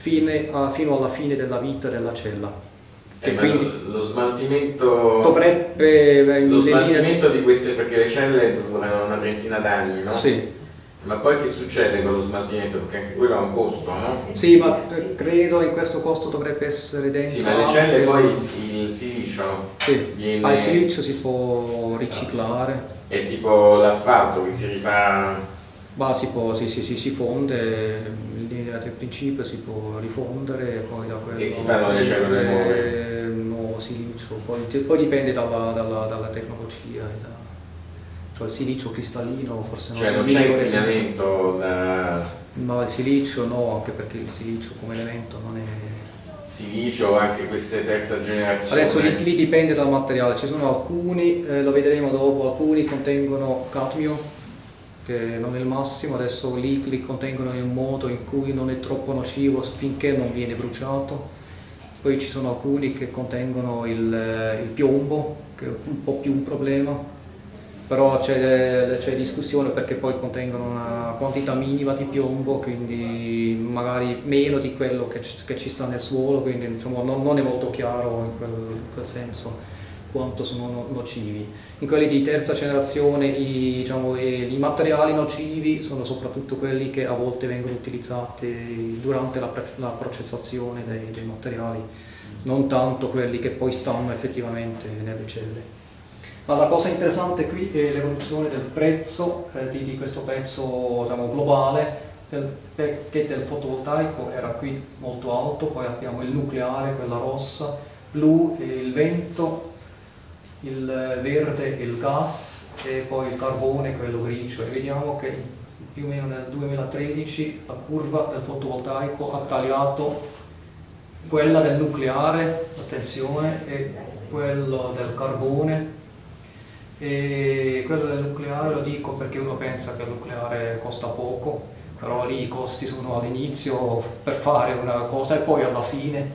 fino alla fine della vita della cella. E quindi lo smaltimento dovrebbe di queste, perché le celle durano una trentina d'anni, no? Sì. Ma poi che succede con lo smaltimento? Perché anche quello ha un costo, no? Sì, ma credo in questo costo dovrebbe essere dentro. Sì, ma le celle poi il silicio viene... il silicio si può riciclare. È tipo l'asfalto che si rifà... Ma si fonde, in linea di principio si può rifondere, e poi da quello... E si fanno le cellule nuove? Nuovo silicio, poi dipende dalla tecnologia. Cioè il silicio cristallino forse non, cioè non c'è inquinamento da... No, il silicio no, anche perché il silicio come elemento non è... Silicio, anche queste terza generazione. Adesso lì dipende dal materiale, ci sono alcuni, lo vedremo dopo, alcuni contengono cadmio, che non è il massimo, adesso li contengono in un modo in cui non è troppo nocivo finché non viene bruciato. Poi ci sono alcuni che contengono il piombo, che è un po' più un problema. Però c'è discussione perché poi contengono una quantità minima di piombo, quindi magari meno di quello che ci sta nel suolo, quindi insomma, non è molto chiaro in quel senso quanto sono nocivi. In quelli di terza generazione i materiali nocivi sono soprattutto quelli che a volte vengono utilizzati durante la processazione dei materiali, non tanto quelli che poi stanno effettivamente nelle celle. Ma la cosa interessante qui è l'evoluzione del prezzo, di questo prezzo globale, che del fotovoltaico era qui molto alto, poi abbiamo il nucleare, quella rossa, blu il vento, il verde il gas, e poi il carbone, quello grigio, e vediamo che più o meno nel 2013 la curva del fotovoltaico ha tagliato quella del nucleare, attenzione, e quello del carbone. E quello del nucleare lo dico perché uno pensa che il nucleare costa poco, però lì i costi sono all'inizio per fare una cosa e poi alla fine,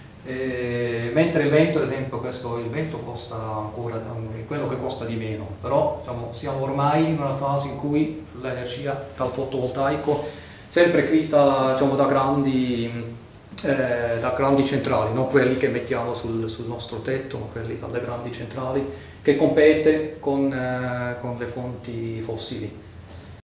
mentre il vento, ad esempio, il vento costa ancora quello che costa di meno, però siamo ormai in una fase in cui l'energia dal fotovoltaico, sempre qui da grandi da grandi centrali, non quelli che mettiamo sul nostro tetto, ma quelli dalle grandi centrali, che compete con le fonti fossili.